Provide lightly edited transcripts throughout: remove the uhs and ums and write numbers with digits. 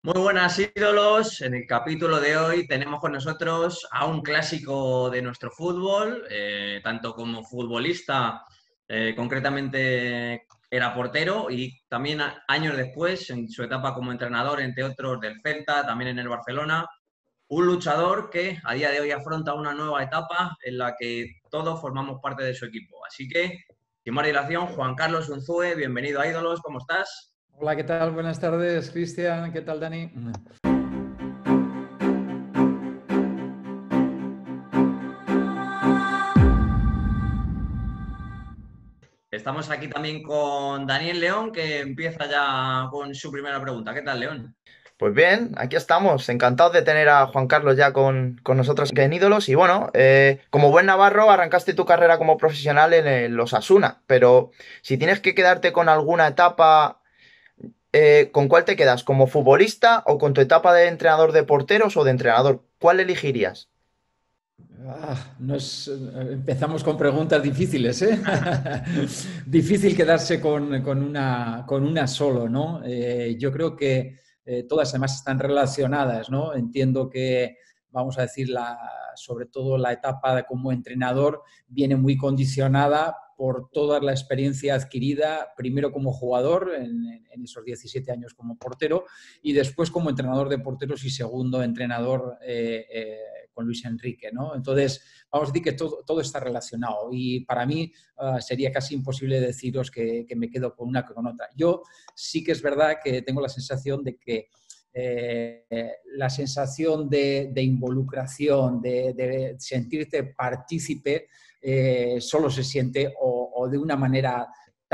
Muy buenas ídolos. En el capítulo de hoy tenemos con nosotros a un clásico de nuestro fútbol, tanto como futbolista, concretamente era portero y también años después, en su etapa como entrenador, entre otros del Celta, también en el Barcelona, un luchador que a día de hoy afronta una nueva etapa en la que todos formamos parte de su equipo. Así que, sin más dilación, Juan Carlos Unzúe, bienvenido a Ídolos, ¿cómo estás? Hola, ¿qué tal? Buenas tardes, Cristian. ¿Qué tal, Dani? Estamos aquí también con Daniel León, que empieza ya con su primera pregunta. ¿Qué tal, León? Pues bien, aquí estamos, encantados de tener a Juan Carlos ya con nosotros en Ídolos. Y bueno, como buen navarro, arrancaste tu carrera como profesional en el Osasuna, pero si tienes que quedarte con alguna etapa, ¿con cuál te quedas? ¿Como futbolista o con tu etapa de entrenador de porteros o de entrenador? ¿Cuál elegirías? Empezamos con preguntas difíciles, ¿eh? Difícil quedarse con una solo, ¿no? Yo creo que todas además están relacionadas, ¿no? Entiendo que, vamos a decir, sobre todo la etapa como entrenador viene muy condicionada por toda la experiencia adquirida, primero como jugador, en esos 17 años como portero, y después como entrenador de porteros y segundo entrenador con Luis Enrique, ¿no? Entonces, vamos a decir que todo está relacionado y para mí sería casi imposible deciros que me quedo con una que con otra. Yo sí que es verdad que tengo la sensación de que la sensación de involucración, de sentirte partícipe, solo se siente o de una manera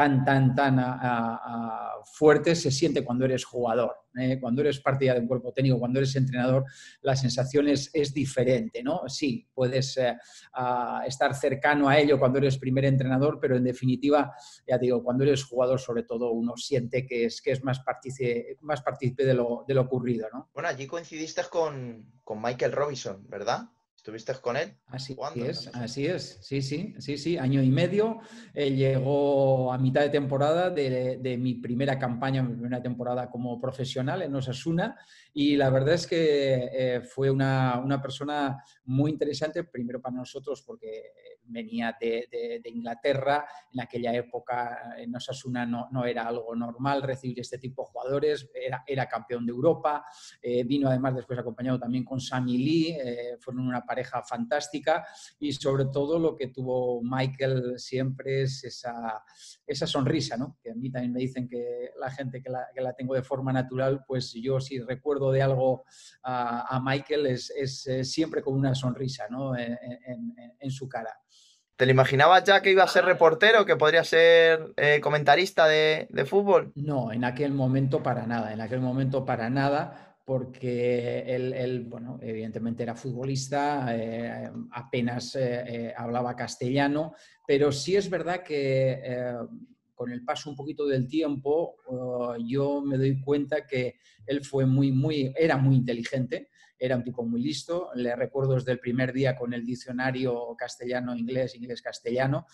tan fuerte se siente cuando eres jugador. Cuando eres parte ya de un cuerpo técnico, cuando eres entrenador, la sensación es diferente, ¿no? Sí, puedes estar cercano a ello cuando eres primer entrenador, pero en definitiva, ya te digo, cuando eres jugador, sobre todo, uno siente que es más partícipe de lo ocurrido, ¿no? Bueno, allí coincidiste con Michael Robinson, ¿verdad? ¿Estuviste con él Así jugando en es, Osasuna? así es, sí, sí, sí, sí, año y medio. Él llegó a mitad de temporada de mi primera campaña, mi primera temporada como profesional en Osasuna y la verdad es que fue una persona muy interesante, primero para nosotros porque venía de Inglaterra, en aquella época en Osasuna no era algo normal recibir este tipo de jugadores, era campeón de Europa, vino además después acompañado también con Sami Lee, fueron una pareja fantástica y sobre todo lo que tuvo Michael siempre es esa sonrisa, ¿no? Que a mí también me dicen que la gente que la tengo de forma natural, pues yo si recuerdo de algo a Michael es siempre con una sonrisa, ¿no? En su cara. ¿Te lo imaginabas ya que iba a ser reportero, que podría ser comentarista de fútbol? No, en aquel momento para nada, en aquel momento para nada, porque él bueno, evidentemente era futbolista, apenas hablaba castellano, pero sí es verdad que con el paso un poquito del tiempo, yo me doy cuenta que él fue era muy inteligente, era un tipo muy listo, le recuerdo desde el primer día con el diccionario castellano-inglés, inglés-castellano,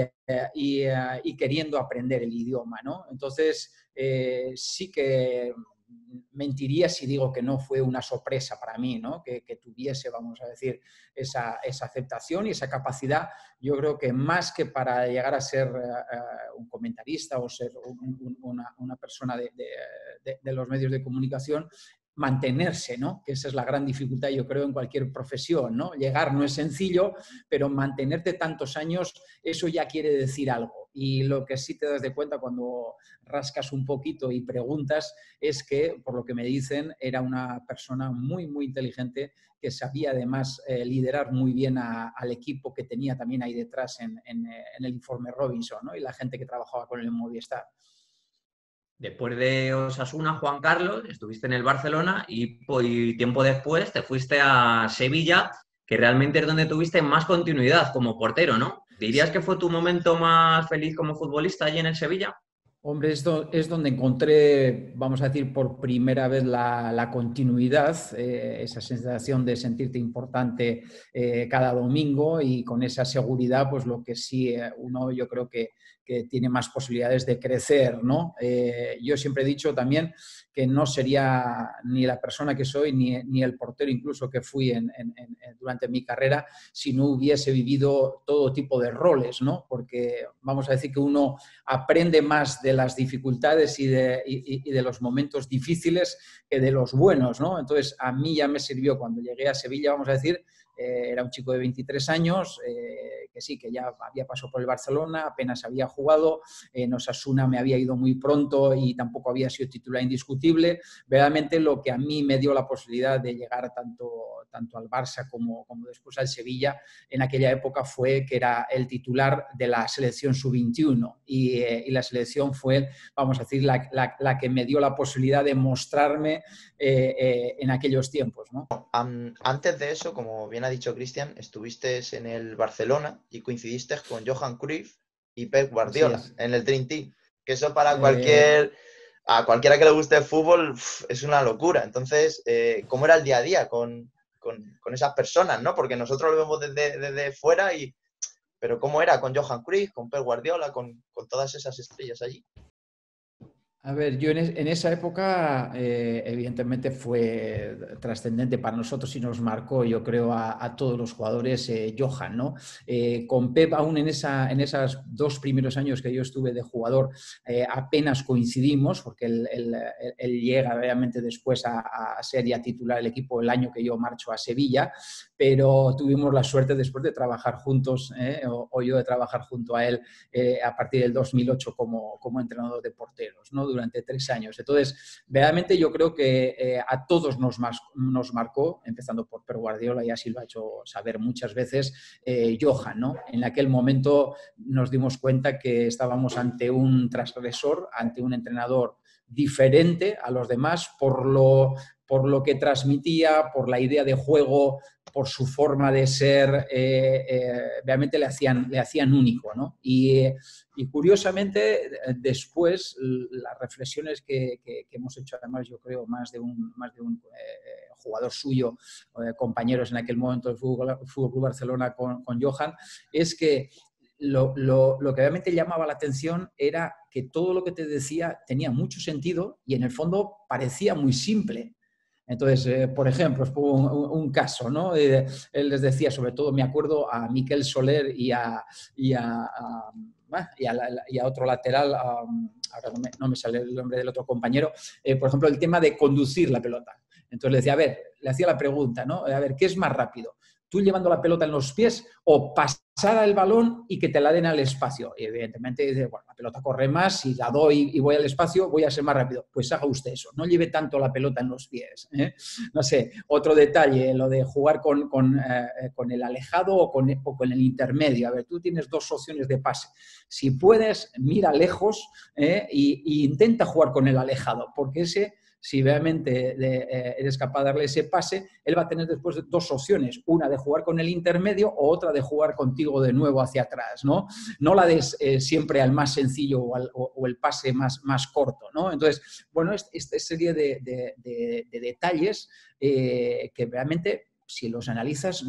y queriendo aprender el idioma, ¿no? Entonces, sí que mentiría si digo que no fue una sorpresa para mí, ¿no? Que tuviese, vamos a decir, esa aceptación y esa capacidad. Yo creo que más que para llegar a ser un comentarista o ser una persona de los medios de comunicación, mantenerse, ¿no? Que esa es la gran dificultad, yo creo, en cualquier profesión, ¿no? Llegar no es sencillo, pero mantenerte tantos años, eso ya quiere decir algo. Y lo que sí te das de cuenta cuando rascas un poquito y preguntas es que, por lo que me dicen, era una persona muy, muy inteligente que sabía además liderar muy bien al equipo que tenía también ahí detrás en el informe Robinson, ¿no? Y la gente que trabajaba con él en Movistar. Después de Osasuna, Juan Carlos, estuviste en el Barcelona y tiempo después te fuiste a Sevilla, que realmente es donde tuviste más continuidad como portero, ¿no? ¿Dirías que fue tu momento más feliz como futbolista allí en el Sevilla? Hombre, es donde encontré, vamos a decir, por primera vez la continuidad, esa sensación de sentirte importante cada domingo y con esa seguridad, pues lo que sí uno yo creo que que tiene más posibilidades de crecer, ¿no? Yo siempre he dicho también que no sería ni la persona que soy ni el portero incluso que fui durante mi carrera si no hubiese vivido todo tipo de roles, ¿no? Porque vamos a decir que uno aprende más de las dificultades y de los momentos difíciles que de los buenos, ¿no? Entonces, a mí ya me sirvió cuando llegué a Sevilla, vamos a decir, era un chico de 23 años, que sí, que ya había pasado por el Barcelona, apenas había jugado, en Osasuna me había ido muy pronto y tampoco había sido titular indiscutible. Verdaderamente lo que a mí me dio la posibilidad de llegar tanto al Barça como después al Sevilla en aquella época fue que era el titular de la selección sub-21 y la selección fue, vamos a decir, la que me dio la posibilidad de mostrarme en aquellos tiempos, ¿no? Antes de eso, como bien ha dicho Cristian, estuviste en el Barcelona y coincidiste con Johan Cruyff y Pep Guardiola en el Dream Team, que eso para a cualquiera que le guste el fútbol es una locura. Entonces, ¿cómo era el día a día con esas personas, ¿no? Porque nosotros lo vemos desde fuera, pero ¿cómo era con Johan Cruyff, con Pep Guardiola, con todas esas estrellas allí? A ver, yo en esa época evidentemente fue trascendente para nosotros y nos marcó, yo creo, a todos los jugadores Johan, ¿no? Con Pep aún en esos 2 primeros años que yo estuve de jugador apenas coincidimos, porque él llega realmente después a ser ya titular del equipo el año que yo marcho a Sevilla, pero tuvimos la suerte después de trabajar juntos, o yo de trabajar junto a él a partir del 2008 como entrenador de porteros, ¿no? Durante 3 años. Entonces, realmente yo creo que a todos nos marcó, empezando por Pep Guardiola, y así lo ha hecho saber muchas veces, Johan, ¿no? En aquel momento nos dimos cuenta que estábamos ante un transgresor, ante un entrenador diferente a los demás por lo que transmitía, por la idea de juego, por su forma de ser, realmente le hacían único, ¿no? Y curiosamente, después, las reflexiones que hemos hecho, además, yo creo, más de un jugador suyo, compañeros en aquel momento del Fútbol Club Barcelona con Johan, es que lo que realmente llamaba la atención era que todo lo que te decía tenía mucho sentido y en el fondo parecía muy simple. Entonces, por ejemplo, es un caso, ¿no? Él les decía, sobre todo me acuerdo a Miquel Soler y a otro lateral, ahora no me sale el nombre del otro compañero, por ejemplo, el tema de conducir la pelota. Entonces le decía, a ver, le hacía la pregunta, ¿no? A ver, ¿qué es más rápido? ¿Tú llevando la pelota en los pies o pasar el balón y que te la den al espacio? Y evidentemente dice, bueno, la pelota corre más, si la doy y voy al espacio, voy a ser más rápido. Pues haga usted eso, no lleve tanto la pelota en los pies, ¿eh? No sé, otro detalle, lo de jugar con el alejado o con el intermedio. A ver, tú tienes 2 opciones de pase. Si puedes, mira lejos e intenta jugar con el alejado, porque si realmente eres capaz de darle ese pase, él va a tener después 2 opciones, una de jugar con el intermedio o otra de jugar contigo de nuevo hacia atrás, ¿no? No la des siempre al más sencillo o el pase más corto, ¿no? Entonces, bueno, esta serie de detalles que realmente, si los analizas,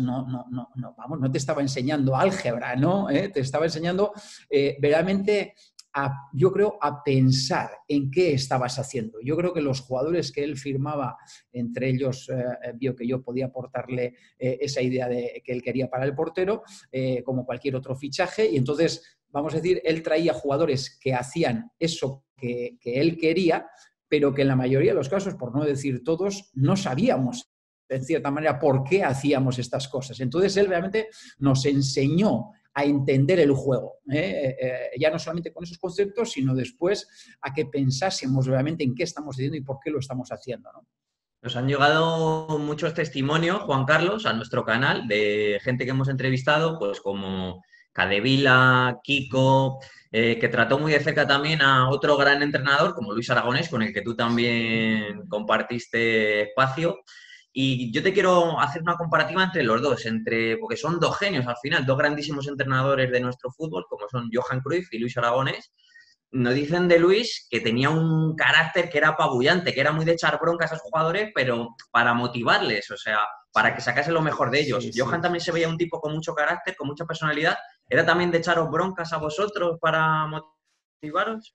no te estaba enseñando álgebra, ¿no? Te estaba enseñando realmente yo creo, a pensar en qué estabas haciendo. Yo creo que los jugadores que él firmaba, entre ellos vio que yo podía aportarle esa idea que él quería para el portero, como cualquier otro fichaje, y entonces, vamos a decir, él traía jugadores que hacían eso que él quería, pero que en la mayoría de los casos, por no decir todos, no sabíamos en cierta manera por qué hacíamos estas cosas. Entonces él realmente nos enseñó a entender el juego, ya no solamente con esos conceptos, sino después a que pensásemos realmente en qué estamos haciendo y por qué lo estamos haciendo, ¿no? Nos han llegado muchos testimonios, Juan Carlos, a nuestro canal de gente que hemos entrevistado, pues como Cadevila, Kiko, que trató muy de cerca también a otro gran entrenador como Luis Aragonés, con el que tú también compartiste espacio. Y yo te quiero hacer una comparativa entre los dos, porque son 2 genios al final, 2 grandísimos entrenadores de nuestro fútbol, como son Johan Cruyff y Luis Aragonés. Nos dicen de Luis que tenía un carácter que era apabullante, que era muy de echar broncas a esos jugadores, pero para motivarles, o sea, para que sacase lo mejor de ellos. Sí, Johan sí. también se veía un tipo con mucho carácter, con mucha personalidad, ¿Era también de echaros broncas a vosotros para motivaros?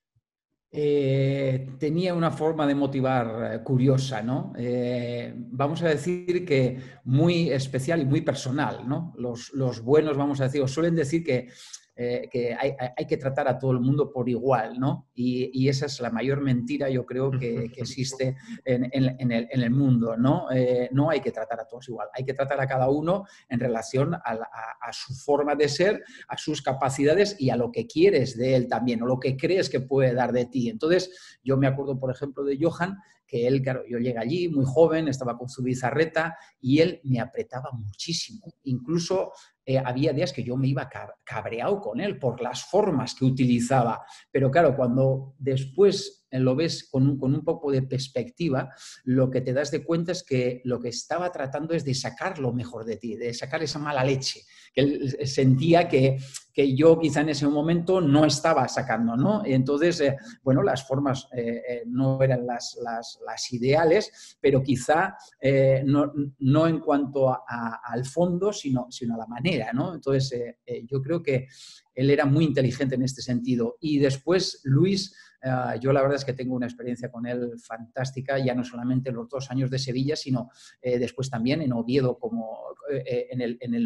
Tenía una forma de motivar curiosa, ¿no? Vamos a decir que muy especial y muy personal, ¿no? Los buenos, vamos a decir, os suelen decir que hay que tratar a todo el mundo por igual, ¿no? Y esa es la mayor mentira, yo creo, que existe en el mundo, ¿no? No hay que tratar a todos igual, hay que tratar a cada uno en relación a su forma de ser, a sus capacidades y a lo que quieres de él también, o lo que crees que puede dar de ti. Entonces, yo me acuerdo, por ejemplo, de Johan, que él, claro, yo llegué allí muy joven, estaba con su bizarreta y él me apretaba muchísimo. Incluso había días que yo me iba cabreado con él por las formas que utilizaba. Pero claro, cuando después lo ves con un poco de perspectiva, lo que te das de cuenta es que lo que estaba tratando es de sacar lo mejor de ti, de sacar esa mala leche, que él sentía que yo quizá en ese momento no estaba sacando, ¿no? Entonces, bueno, las formas no eran las ideales, pero quizá no en cuanto al fondo, sino a la manera, ¿no? Entonces, yo creo que él era muy inteligente en este sentido. Y después, Luis, yo la verdad es que tengo una experiencia con él fantástica, ya no solamente los 2 años de Sevilla, sino después también en Oviedo, como en el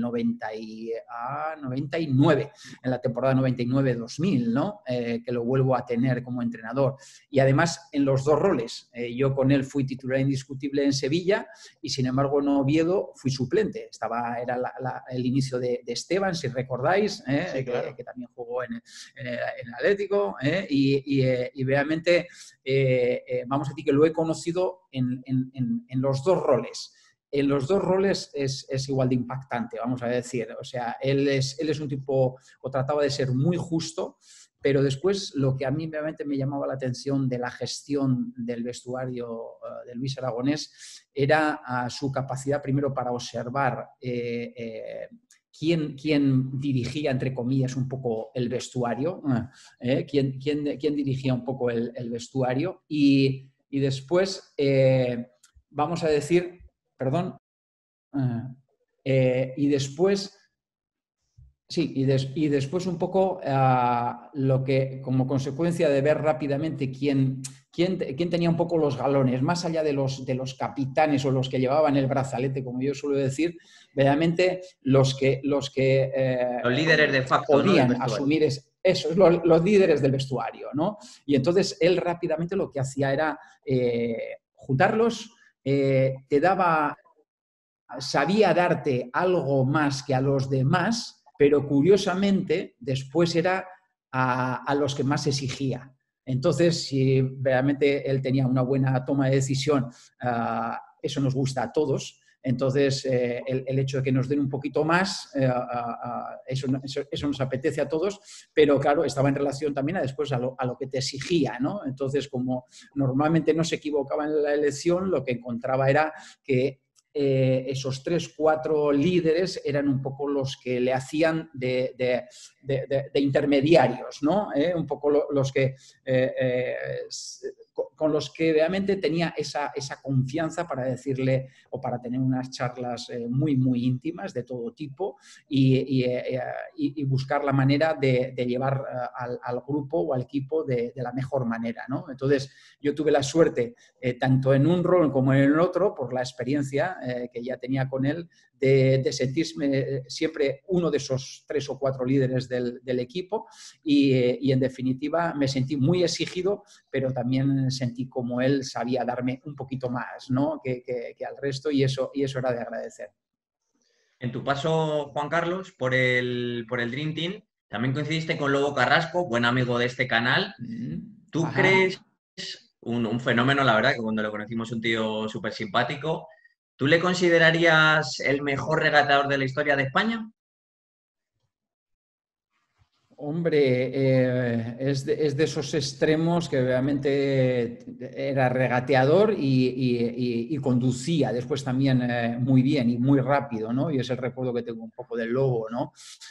99, en la temporada 99-2000, ¿no? Que lo vuelvo a tener como entrenador. Y además en los 2 roles. Yo con él fui titular indiscutible en Sevilla y sin embargo en Oviedo fui suplente. Era el inicio de Esteban, si recordáis, Sí, claro. que también jugó en el Atlético, y realmente vamos a decir que lo he conocido en los 2 roles. En los 2 roles es igual de impactante, vamos a decir. O sea, él es un tipo, o trataba de ser muy justo, pero después lo que a mí realmente me llamaba la atención de la gestión del vestuario de Luis Aragonés era su capacidad primero para observar quién dirigía, entre comillas, un poco el vestuario, quién dirigía un poco el vestuario y después, vamos a decir, perdón, y después... Sí, y después un poco lo que, como consecuencia de ver rápidamente quién tenía un poco los galones, más allá de los capitanes o los que llevaban el brazalete, como yo suelo decir, realmente los que Los líderes de facto, ¿no? Del podían vestuario. asumir eso, los líderes del vestuario, ¿no? Y entonces él rápidamente lo que hacía era juntarlos, te daba, sabía darte algo más que a los demás, pero curiosamente después era a los que más exigía. Entonces, si realmente él tenía una buena toma de decisión, eso nos gusta a todos. Entonces, el hecho de que nos den un poquito más, eso nos apetece a todos, pero claro, estaba en relación también después a lo que te exigía, ¿no? Entonces, como normalmente no se equivocaba en la elección, lo que encontraba era que esos 3, 4 líderes eran un poco los que le hacían de intermediarios, ¿no? Un poco los que con los que realmente tenía esa confianza para decirle o para tener unas charlas muy, muy íntimas de todo tipo y buscar la manera de llevar al grupo o al equipo de la mejor manera, ¿no? Entonces, yo tuve la suerte, tanto en un rol como en el otro, por la experiencia que ya tenía con él, de sentirme siempre uno de esos 3 o 4 líderes del equipo y en definitiva me sentí muy exigido, pero también sentí como él sabía darme un poquito más, ¿no? que al resto y eso era de agradecer. En tu paso, Juan Carlos, por el Dream Team, también coincidiste con Lobo Carrasco, buen amigo de este canal. ¿Tú Ajá. crees, un fenómeno, la verdad, que cuando lo conocimos un tío súper simpático, ¿tú le considerarías el mejor regateador de la historia de España? Hombre, es de esos extremos que realmente era regateador y conducía después también muy bien y muy rápido, ¿no? Y es el recuerdo que tengo un poco del Lobo, ¿no?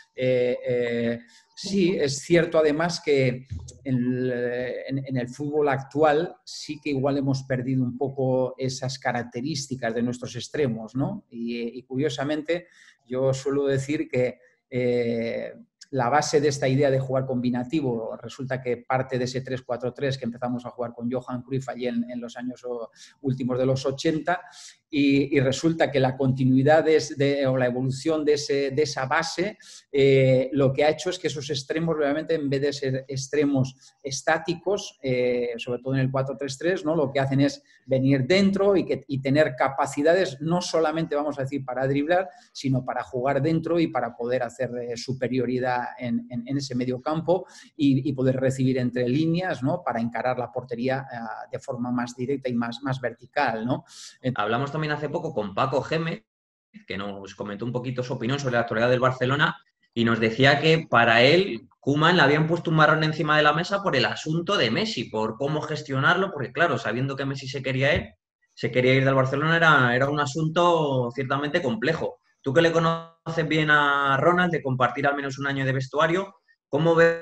Sí, es cierto además que en el fútbol actual sí que igual hemos perdido un poco esas características de nuestros extremos, ¿no? Y curiosamente yo suelo decir que la base de esta idea de jugar combinativo resulta que parte de ese 3-4-3 que empezamos a jugar con Johan Cruyff allí en los años últimos de los 80 y resulta que la continuidad o la evolución de esa base lo que ha hecho es que esos extremos realmente en vez de ser extremos estáticos, sobre todo en el 4-3-3, ¿no? Lo que hacen es venir dentro y tener capacidades no solamente, vamos a decir, para driblar, sino para jugar dentro y para poder hacer superioridad en ese medio campo y poder recibir entre líneas, ¿no? Para encarar la portería de forma más directa y más vertical, ¿no? Hablamos también hace poco con Paco Gémez, que nos comentó un poquito su opinión sobre la actualidad del Barcelona y nos decía que para él Koeman le habían puesto un marrón encima de la mesa por el asunto de Messi, por cómo gestionarlo, porque claro, sabiendo que Messi se quería ir del Barcelona, era un asunto ciertamente complejo. Tú que le conoces bien a Ronald, de compartir al menos un año de vestuario, ¿cómo ves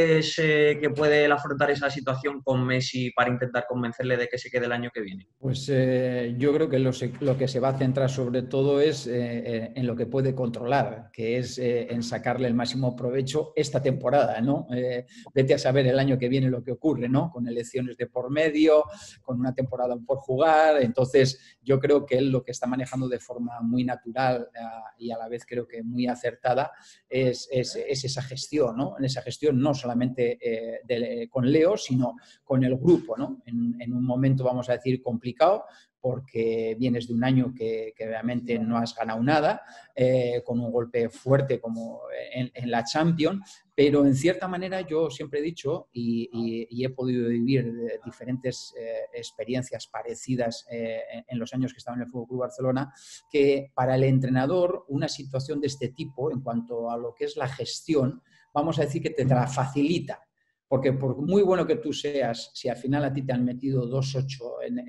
que puede él afrontar esa situación con Messi para intentar convencerle de que se quede el año que viene? Pues yo creo que lo que se va a centrar sobre todo es en lo que puede controlar, que es en sacarle el máximo provecho esta temporada, ¿no? Vete a saber el año que viene lo que ocurre, ¿no? Con elecciones de por medio, con una temporada por jugar. Entonces, yo creo que él lo que está manejando de forma muy natural y a la vez creo que muy acertada es esa gestión, ¿no? En esa gestión no solamente con Leo, sino con el grupo, ¿no? En un momento, vamos a decir, complicado, porque vienes de un año que realmente no has ganado nada, con un golpe fuerte como en la Champions, pero en cierta manera yo siempre he dicho y he podido vivir diferentes experiencias parecidas en los años que estaba en el FC Barcelona, que para el entrenador una situación de este tipo, en cuanto a lo que es la gestión, vamos a decir que te la facilita. Porque por muy bueno que tú seas, si al final a ti te han metido 2-8 en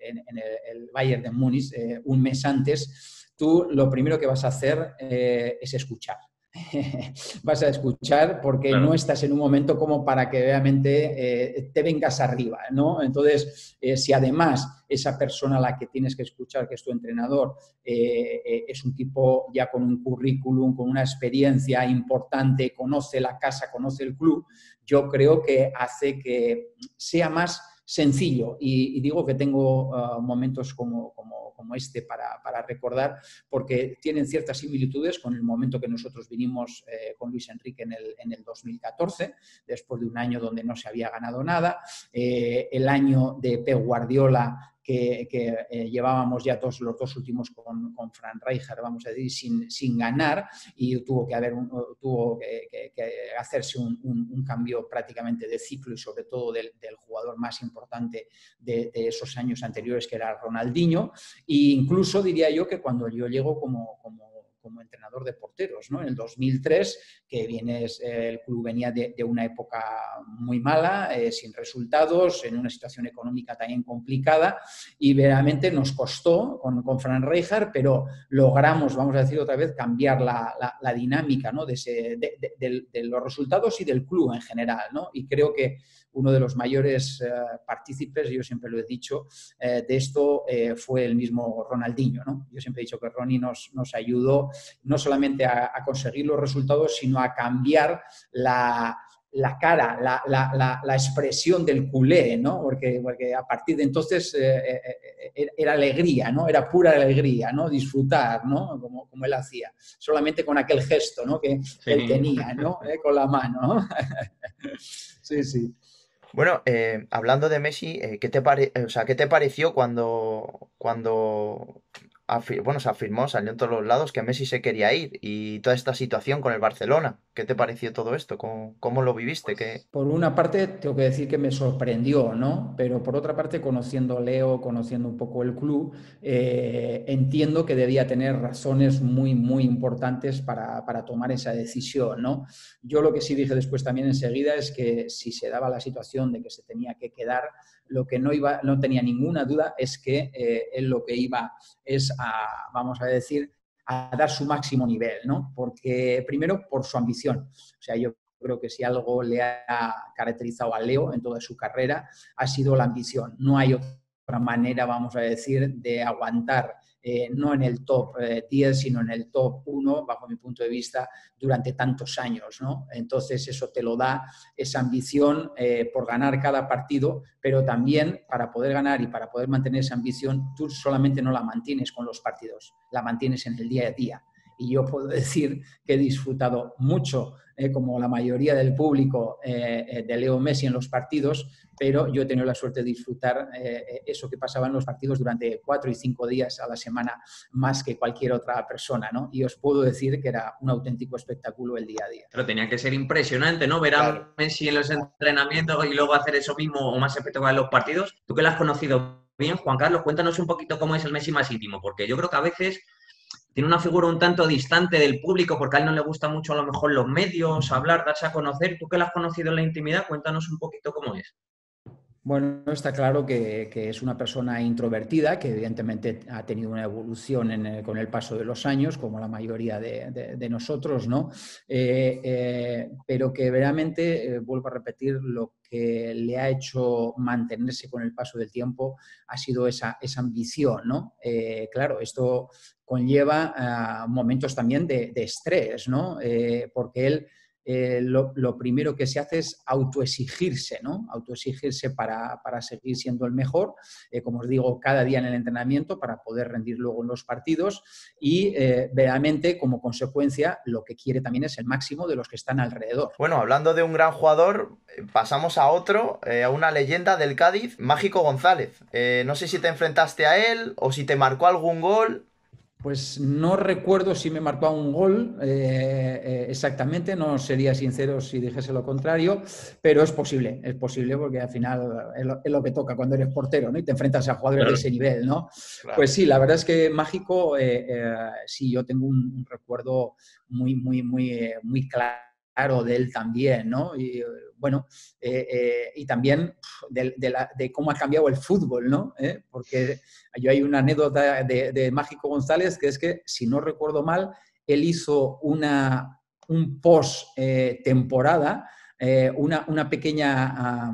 el Bayern de Múnich un mes antes, tú lo primero que vas a hacer es escuchar. Vas a escuchar porque Claro. no estás en un momento como para que realmente te vengas arriba, ¿no? Entonces, si además esa persona a la que tienes que escuchar, que es tu entrenador, es un tipo ya con un currículum, con una experiencia importante, conoce la casa, conoce el club, yo creo que hace que sea más sencillo. Y digo que tengo momentos como este para recordar, porque tienen ciertas similitudes con el momento que nosotros vinimos con Luis Enrique en el 2014, después de un año donde no se había ganado nada, el año de Pep Guardiola, que llevábamos ya los dos últimos con Frank Rijkaard, vamos a decir, sin ganar, y tuvo que hacerse un cambio prácticamente de ciclo y sobre todo del jugador más importante de esos años anteriores, que era Ronaldinho. E incluso diría yo que cuando yo llego como entrenador de porteros, ¿no? En el 2003, que el club venía de una época muy mala, sin resultados, en una situación económica también complicada, y realmente nos costó con Frank Rijkaard, pero logramos, vamos a decir otra vez, cambiar la dinámica, ¿no? de los resultados y del club en general, ¿no? Y creo que uno de los mayores partícipes, yo siempre lo he dicho, de esto fue el mismo Ronaldinho, ¿no? Yo siempre he dicho que Ronnie nos ayudó no solamente a conseguir los resultados, sino a cambiar la cara, la expresión del culé, ¿no? Porque a partir de entonces era alegría, ¿no? Era pura alegría, ¿no? Disfrutar, ¿no? Como él hacía. Solamente con aquel gesto, ¿no? Que él tenía, ¿no? Con la mano, ¿no? Sí, sí. Bueno, hablando de Messi, ¿qué te pareció cuando se afirmó, salió en todos los lados que Messi se quería ir y toda esta situación con el Barcelona? ¿Qué te pareció todo esto? ¿Cómo lo viviste? Por una parte, tengo que decir que me sorprendió, ¿no? Pero por otra parte, conociendo a Leo, conociendo un poco el club, entiendo que debía tener razones muy, muy importantes para tomar esa decisión, ¿no? Yo lo que sí dije después también enseguida es que si se daba la situación de que se tenía que quedar, lo que no tenía ninguna duda es que él lo que iba es vamos a decir, a dar su máximo nivel, ¿no? Porque primero por su ambición. O sea, yo creo que si algo le ha caracterizado a Leo en toda su carrera ha sido la ambición. No hay otra manera, vamos a decir, de aguantar no en el top 10, sino en el top 1, bajo mi punto de vista, durante tantos años, ¿no? Entonces eso te lo da esa ambición por ganar cada partido, pero también para poder ganar y para poder mantener esa ambición, tú solamente no la mantienes con los partidos, la mantienes en el día a día. Y yo puedo decir que he disfrutado mucho, como la mayoría del público, de Leo Messi en los partidos, pero yo he tenido la suerte de disfrutar eso que pasaba en los partidos durante 4 y 5 días a la semana más que cualquier otra persona, ¿no? Y os puedo decir que era un auténtico espectáculo el día a día. Pero tenía que ser impresionante, ¿no? Ver a Messi en los entrenamientos y luego hacer eso mismo o más espectacular en los partidos. Tú que lo has conocido bien, Juan Carlos, cuéntanos un poquito cómo es el Messi más íntimo, porque yo creo que a veces tiene una figura un tanto distante del público porque a él no le gusta mucho a lo mejor los medios, hablar, darse a conocer. Tú que lo has conocido en la intimidad, cuéntanos un poquito cómo es. Bueno, está claro que es una persona introvertida, que evidentemente ha tenido una evolución con el paso de los años, como la mayoría de nosotros, ¿no? Pero que realmente, vuelvo a repetir, lo que le ha hecho mantenerse con el paso del tiempo ha sido esa ambición, ¿no? Claro, esto conlleva momentos también de estrés, ¿no? Porque él... lo primero que se hace es autoexigirse, ¿no? Autoexigirse para seguir siendo el mejor, como os digo, cada día en el entrenamiento para poder rendir luego en los partidos y realmente como consecuencia lo que quiere también es el máximo de los que están alrededor. Bueno, hablando de un gran jugador, pasamos a otro, a una leyenda del Cádiz, Mágico González. No sé si te enfrentaste a él o si te marcó algún gol. Pues no recuerdo si me marcó un gol exactamente, no sería sincero si dijese lo contrario, pero es posible porque al final es lo que toca cuando eres portero, ¿no? Y te enfrentas a jugadores de ese nivel, ¿no? Claro. Pues sí, la verdad es que Mágico, sí, yo tengo un recuerdo muy claro de él también, ¿no? Y bueno, y también de cómo ha cambiado el fútbol, ¿no? Porque yo hay una anécdota de Mágico González que es que, si no recuerdo mal, él hizo un post-temporada, una pequeña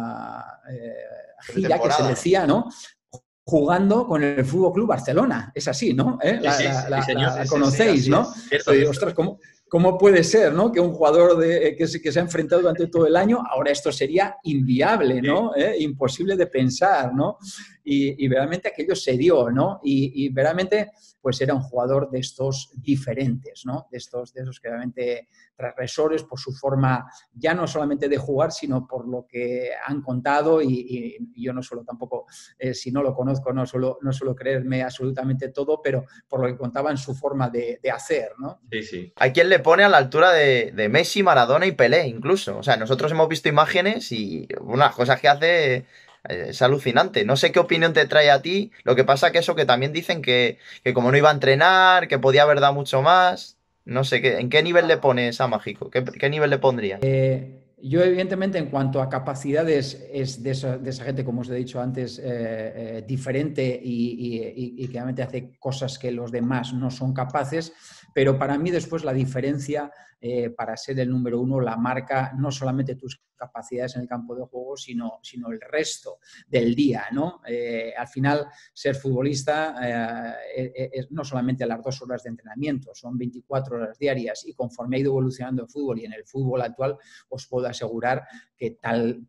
gira que se decía, ¿no? Jugando con el Fútbol Club Barcelona. Es así, ¿no? La conocéis, sí, ¿no? Ostras, ¿cómo puede ser, ¿no? Que un jugador que se ha enfrentado durante todo el año, ahora esto sería inviable, ¿no? Imposible de pensar, ¿no? Y realmente aquello se dio, ¿no? Y realmente, pues era un jugador de estos diferentes, ¿no? De esos que realmente transgresores por su forma, ya no solamente de jugar, sino por lo que han contado y yo no suelo tampoco, si no lo conozco, no suelo creerme absolutamente todo, pero por lo que contaban su forma de hacer, ¿no? Sí, sí. Hay quien le pone a la altura de Messi, Maradona y Pelé, incluso. O sea, nosotros hemos visto imágenes y unas cosas que hace... Es alucinante. No sé qué opinión te trae a ti. Lo que pasa que eso que también dicen que como no iba a entrenar, que podía haber dado mucho más. No sé, ¿en qué nivel le pones a Mágico? ¿Qué nivel le pondría? Yo, evidentemente, en cuanto a capacidades, es de esa gente, como os he dicho antes, diferente y que realmente hace cosas que los demás no son capaces, pero para mí después la diferencia para ser el número uno la marca no solamente tus capacidades en el campo de juego, sino el resto del día, ¿no? Al final, ser futbolista es no solamente las 2 horas de entrenamiento, son 24 horas diarias y conforme ha ido evolucionando el fútbol y en el fútbol actual os puedo asegurar que tal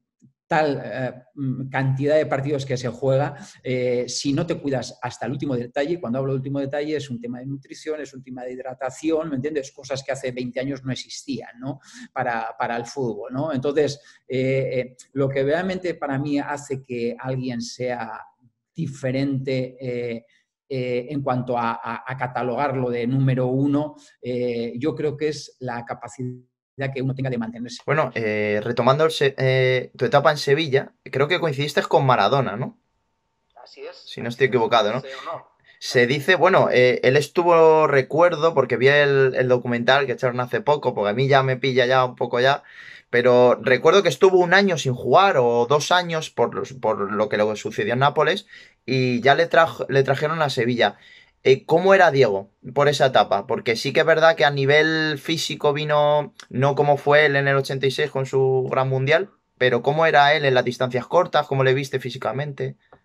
cantidad de partidos que se juega, si no te cuidas hasta el último detalle, cuando hablo de último detalle es un tema de nutrición, es un tema de hidratación, ¿me entiendes? Cosas que hace 20 años no existían, ¿no? Para el fútbol, ¿no? Entonces, lo que realmente para mí hace que alguien sea diferente en cuanto a catalogarlo de número uno, yo creo que es la capacidad que uno tenga de mantenerse. Bueno, retomando tu etapa en Sevilla, creo que coincidiste con Maradona, ¿no? Así es. Si no estoy equivocado, ¿no? Se dice, bueno, él estuvo, recuerdo, porque vi el documental que echaron hace poco, porque a mí ya me pilla ya un poco ya, pero recuerdo que estuvo 1 año sin jugar o 2 años por lo que luego sucedió en Nápoles y ya le trajeron a Sevilla. ¿Cómo era Diego por esa etapa? Porque sí que es verdad que a nivel físico vino, no como fue él en el 86 con su gran mundial, pero ¿cómo era él en las distancias cortas? ¿Cómo le viste físicamente?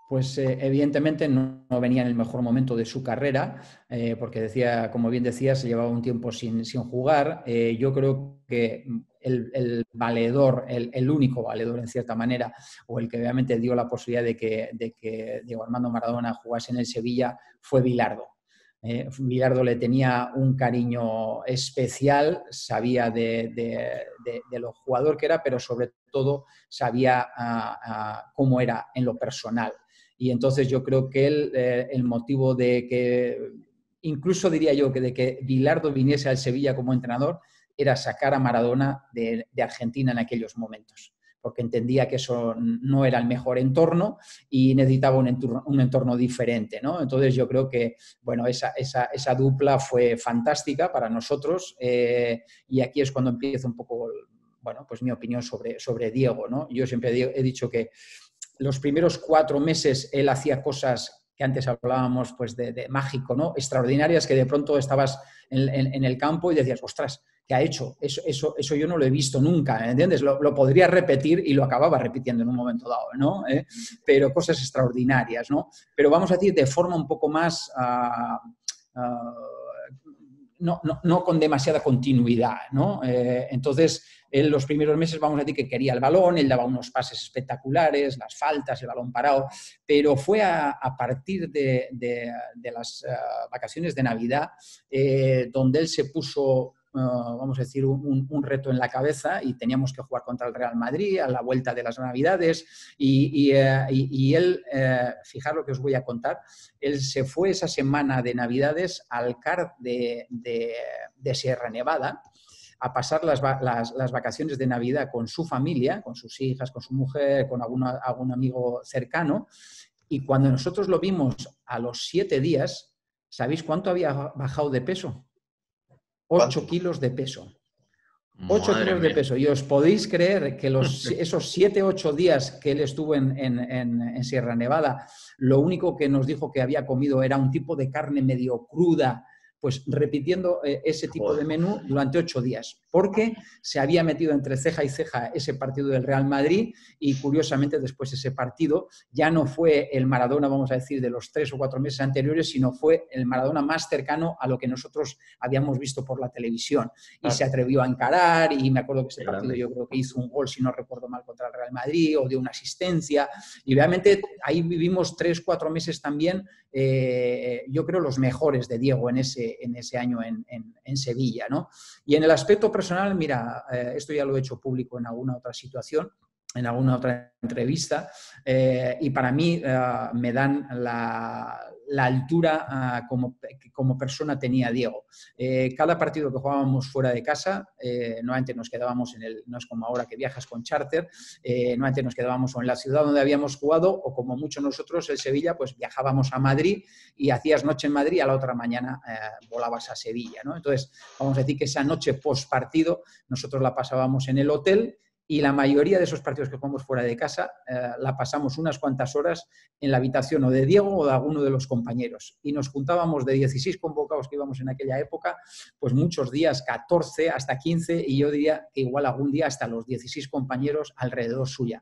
Pues evidentemente no venía en el mejor momento de su carrera, porque decía, como bien decía, se llevaba un tiempo sin jugar. Yo creo que el valedor, el único valedor en cierta manera, o el que obviamente dio la posibilidad de que Diego Armando Maradona jugase en el Sevilla, fue Bilardo. Bilardo le tenía un cariño especial, sabía de lo jugador que era, pero sobre todo sabía cómo era en lo personal. Y entonces yo creo que el motivo de que, incluso diría yo, que de que Bilardo viniese al Sevilla como entrenador, era sacar a Maradona de Argentina en aquellos momentos, porque entendía que eso no era el mejor entorno y necesitaba un entorno diferente, ¿no? Entonces yo creo que, bueno, esa dupla fue fantástica para nosotros, y aquí es cuando empieza un poco, bueno, pues mi opinión sobre Diego, ¿no? Yo siempre he dicho que los primeros 4 meses él hacía cosas que antes hablábamos pues de mágico, ¿no? Extraordinarias, que de pronto estabas en el campo y decías, ostras, ¿qué ha hecho? Eso yo no lo he visto nunca, ¿entiendes? Lo podría repetir y lo acababa repitiendo en un momento dado, ¿no? Pero cosas extraordinarias, ¿no? Pero vamos a decir de forma un poco más... no con demasiada continuidad, ¿no? Entonces, en los primeros meses vamos a decir que quería el balón, él daba unos pases espectaculares, las faltas, el balón parado, pero fue a partir de las vacaciones de Navidad donde él se puso, vamos a decir, un reto en la cabeza, y teníamos que jugar contra el Real Madrid a la vuelta de las Navidades, y él, fijar lo que os voy a contar, él se fue esa semana de Navidades al CAR de Sierra Nevada a pasar las vacaciones de Navidad con su familia, con sus hijas, con su mujer, con algún amigo cercano. Y cuando nosotros lo vimos a los 7 días, ¿sabéis cuánto había bajado de peso? 8 kilos de peso. 8 kilos de peso. Y os podéis creer que esos 7, 8 días que él estuvo en Sierra Nevada, lo único que nos dijo que había comido era un tipo de carne medio cruda, pues repitiendo ese tipo de menú durante 8 días, porque se había metido entre ceja y ceja ese partido del Real Madrid, y curiosamente después ese partido ya no fue el Maradona, vamos a decir, de los 3 o 4 meses anteriores, sino fue el Maradona más cercano a lo que nosotros habíamos visto por la televisión, y se atrevió a encarar, y me acuerdo que ese partido yo creo que hizo un gol, si no recuerdo mal, contra el Real Madrid, o dio una asistencia, y realmente ahí vivimos 3 o 4 meses también, yo creo los mejores de Diego en ese año en Sevilla, ¿no? Y en el aspecto personal, mira, esto ya lo he hecho público en alguna otra situación, en alguna otra entrevista, y para mí me dan la altura como persona tenía Diego. Cada partido que jugábamos fuera de casa, normalmente nos quedábamos no es como ahora que viajas con charter, normalmente nos quedábamos o en la ciudad donde habíamos jugado, o como muchos nosotros, el Sevilla, pues viajábamos a Madrid y hacías noche en Madrid, y a la otra mañana volabas a Sevilla, ¿no? Entonces, vamos a decir que esa noche post partido nosotros la pasábamos en el hotel, y la mayoría de esos partidos que jugamos fuera de casa la pasamos unas cuantas horas en la habitación o de Diego o de alguno de los compañeros. Y nos juntábamos de 16 convocados que íbamos en aquella época, pues muchos días, 14 hasta 15, y yo diría que igual algún día hasta los 16 compañeros alrededor suya.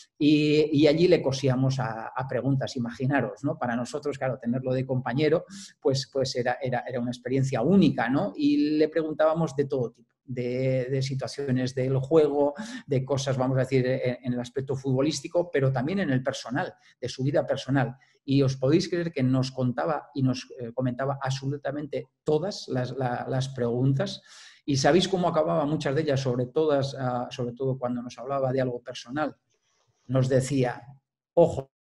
Y allí le cosíamos a preguntas, imaginaros, ¿no? Para nosotros, claro, tenerlo de compañero, pues era una experiencia única, ¿no? Y le preguntábamos de todo tipo, de situaciones del juego, de cosas, vamos a decir, en el aspecto futbolístico, pero también en el personal, de su vida personal. Y os podéis creer que nos contaba y nos comentaba absolutamente todas las preguntas. ¿Y sabéis cómo acababa muchas de ellas, sobre todo cuando nos hablaba de algo personal? Nos decía, ojo,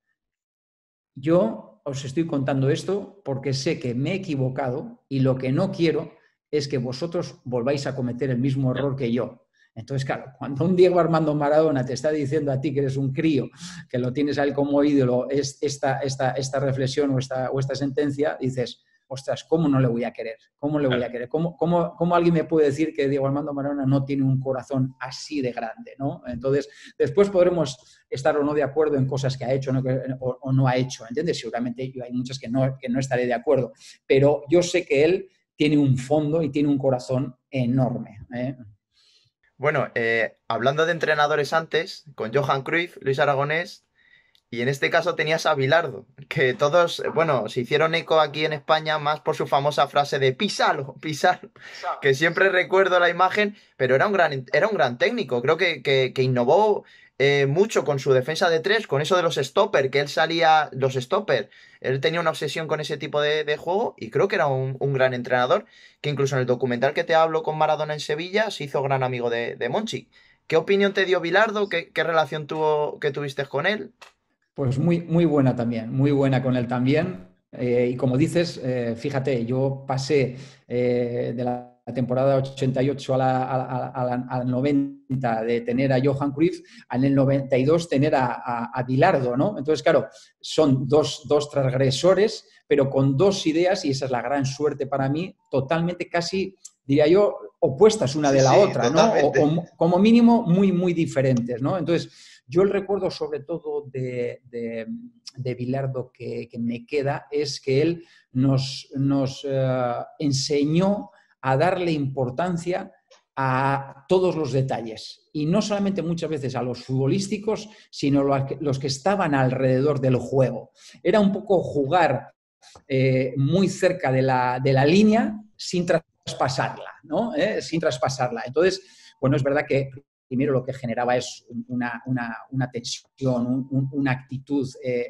yo os estoy contando esto porque sé que me he equivocado, y lo que no quiero es que vosotros volváis a cometer el mismo error que yo. Entonces, claro, cuando un Diego Armando Maradona te está diciendo a ti que eres un crío, que lo tienes a él como ídolo, esta reflexión o esta sentencia, dices, ostras, ¿cómo no le voy a querer? ¿Cómo le voy a querer? ¿Cómo alguien me puede decir que Diego Armando Maradona no tiene un corazón así de grande, ¿no? Entonces, después podremos estar o no de acuerdo en cosas que ha hecho o no ha hecho, ¿entiendes? Seguramente hay muchas que no estaré de acuerdo, pero yo sé que él tiene un fondo y tiene un corazón enorme, ¿eh? Bueno, hablando de entrenadores antes, con Johan Cruyff, Luis Aragonés, Y en este caso tenías a Bilardo, que todos, bueno, se hicieron eco aquí en España más por su famosa frase de písalo, písalo, que siempre recuerdo la imagen, pero era un gran técnico. Creo que innovó mucho con su defensa de tres, con eso de los stopper, que él salía, los stopper, él tenía una obsesión con ese tipo de juego y creo que era un gran entrenador, que incluso en el documental que te hablo con Maradona en Sevilla se hizo gran amigo de Monchi. ¿Qué opinión te dio Bilardo? ¿Qué relación que tuviste con él? Pues muy, muy buena también, muy buena con él también. Y como dices, fíjate, yo pasé de la temporada 88 al 90 de tener a Johan Cruyff, en el 92 tener a Bilardo, ¿no? Entonces, claro, son dos transgresores, pero con dos ideas, y esa es la gran suerte para mí, totalmente casi, diría yo, opuestas una de la otra, ¿no? O como mínimo muy, muy diferentes, ¿no? Entonces, yo el recuerdo sobre todo de Bilardo que me queda es que él nos enseñó a darle importancia a todos los detalles. Y no solamente muchas veces a los futbolísticos, sino los que estaban alrededor del juego. Era un poco jugar muy cerca de la línea sin traspasarla, ¿no? Sin traspasarla. Entonces, bueno, es verdad que primero lo que generaba es una tensión, una actitud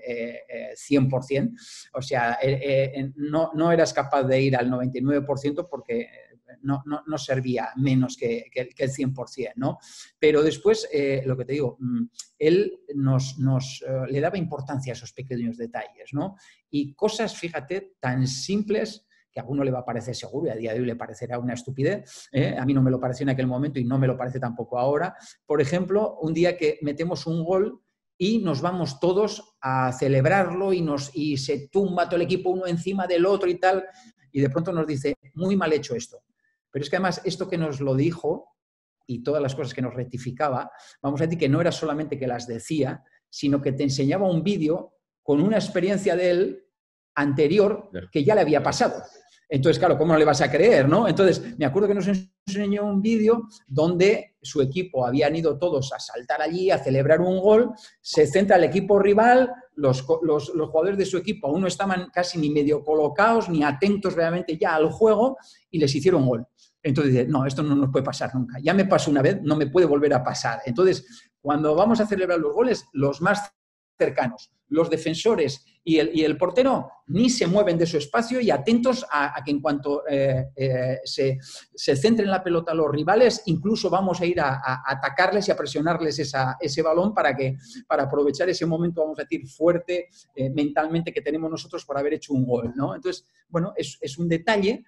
100%. O sea, no eras capaz de ir al 99% porque no servía menos que el 100%, ¿no? Pero después, lo que te digo, él le daba importancia a esos pequeños detalles, ¿no? Y cosas, fíjate, tan simples que a alguno le va a parecer seguro y a día de hoy le parecerá una estupidez. A mí no me lo pareció en aquel momento y no me lo parece tampoco ahora. Por ejemplo, un día que metemos un gol y nos vamos todos a celebrarlo y se tumba todo el equipo uno encima del otro y tal, y de pronto nos dice, muy mal hecho esto. Pero es que además esto que nos lo dijo y todas las cosas que nos rectificaba, vamos a decir que no era solamente que las decía, sino que te enseñaba un vídeo con una experiencia de él anterior que ya le había pasado. Entonces, claro, ¿cómo no le vas a creer, no? Entonces, me acuerdo que nos enseñó un vídeo donde su equipo habían ido todos a saltar allí, a celebrar un gol, se centra el equipo rival, los jugadores de su equipo aún no estaban casi ni medio colocados, ni atentos realmente ya al juego, y les hicieron gol. Entonces dice, no, esto no nos puede pasar nunca. Ya me pasó una vez, no me puede volver a pasar. Entonces, cuando vamos a celebrar los goles, los más cercanos, los defensores y el portero ni se mueven de su espacio y atentos a que en cuanto se centren la pelota los rivales, incluso vamos a ir a atacarles y a presionarles ese balón para aprovechar ese momento, vamos a decir, fuerte mentalmente que tenemos nosotros por haber hecho un gol, ¿no? Entonces, bueno, es un detalle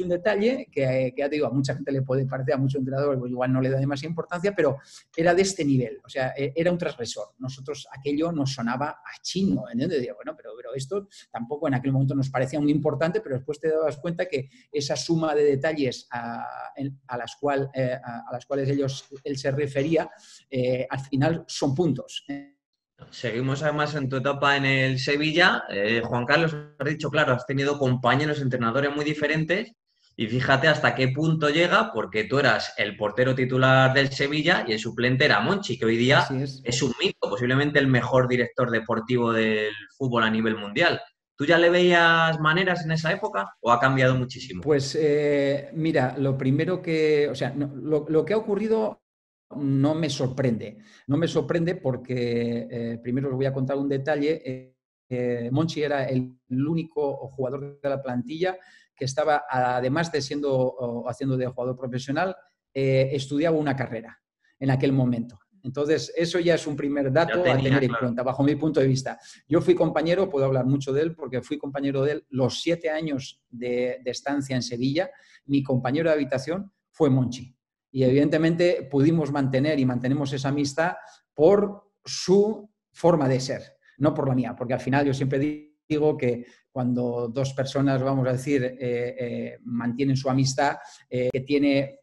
que ya te digo, a mucha gente le puede parecer, a muchos entrenadores, pues igual no le da demasiada importancia, pero era de este nivel, o sea, era un transgresor. Nosotros aquello nos sonaba a chino, ¿entiendes? Digo, bueno, pero esto tampoco en aquel momento nos parecía muy importante, pero después te dabas cuenta que esa suma de detalles a las cuales él se refería, al final son puntos. Seguimos además en tu etapa en el Sevilla. Juan Carlos, has dicho, claro, has tenido compañeros, entrenadores muy diferentes y fíjate hasta qué punto llega, porque tú eras el portero titular del Sevilla y el suplente era Monchi, que hoy día es un mito, posiblemente el mejor director deportivo del fútbol a nivel mundial. ¿Tú ya le veías maneras en esa época o ha cambiado muchísimo? Pues mira, lo primero que, o sea, lo que ha ocurrido no me sorprende. No me sorprende porque, primero os voy a contar un detalle. Monchi era el único jugador de la plantilla que estaba, además de haciendo de jugador profesional, estudiaba una carrera en aquel momento. Entonces, eso ya es un primer dato a tener en cuenta, bajo mi punto de vista. Yo fui compañero, puedo hablar mucho de él, porque fui compañero de él los 7 años de estancia en Sevilla. Mi compañero de habitación fue Monchi. Y evidentemente pudimos mantener y mantenemos esa amistad por su forma de ser, no por la mía, porque al final yo siempre digo que cuando dos personas, vamos a decir, mantienen su amistad, que tiene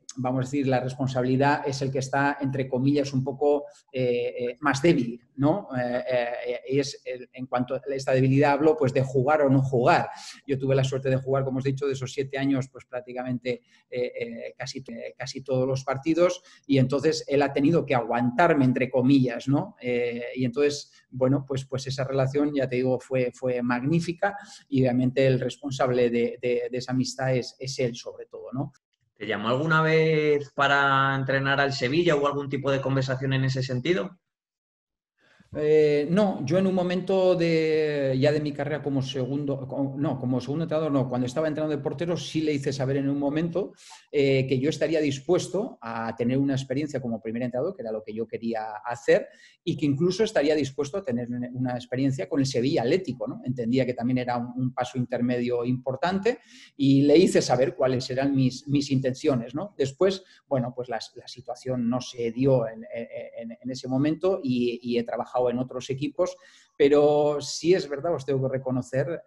vamos a decir, la responsabilidad es el que está, entre comillas, un poco más débil, ¿no? En cuanto a esta debilidad hablo pues de jugar o no jugar. Yo tuve la suerte de jugar, como os he dicho, de esos 7 años, pues prácticamente casi todos los partidos, y entonces él ha tenido que aguantarme, entre comillas, ¿no? Y entonces, bueno, pues esa relación, ya te digo, fue magnífica, y obviamente el responsable de esa amistad es él, sobre todo, ¿no? ¿Te llamó alguna vez para entrenar al Sevilla o algún tipo de conversación en ese sentido? No, yo en un momento ya de mi carrera como segundo entrenador, no, cuando estaba entrenando de portero sí le hice saber en un momento que yo estaría dispuesto a tener una experiencia como primer entrenador, que era lo que yo quería hacer, y que incluso estaría dispuesto a tener una experiencia con el Sevilla Atlético, ¿no? Entendía que también era un paso intermedio importante, y le hice saber cuáles eran mis intenciones, ¿no? Después, bueno, pues la situación no se dio en ese momento, y he trabajado en otros equipos, pero sí es verdad, os tengo que reconocer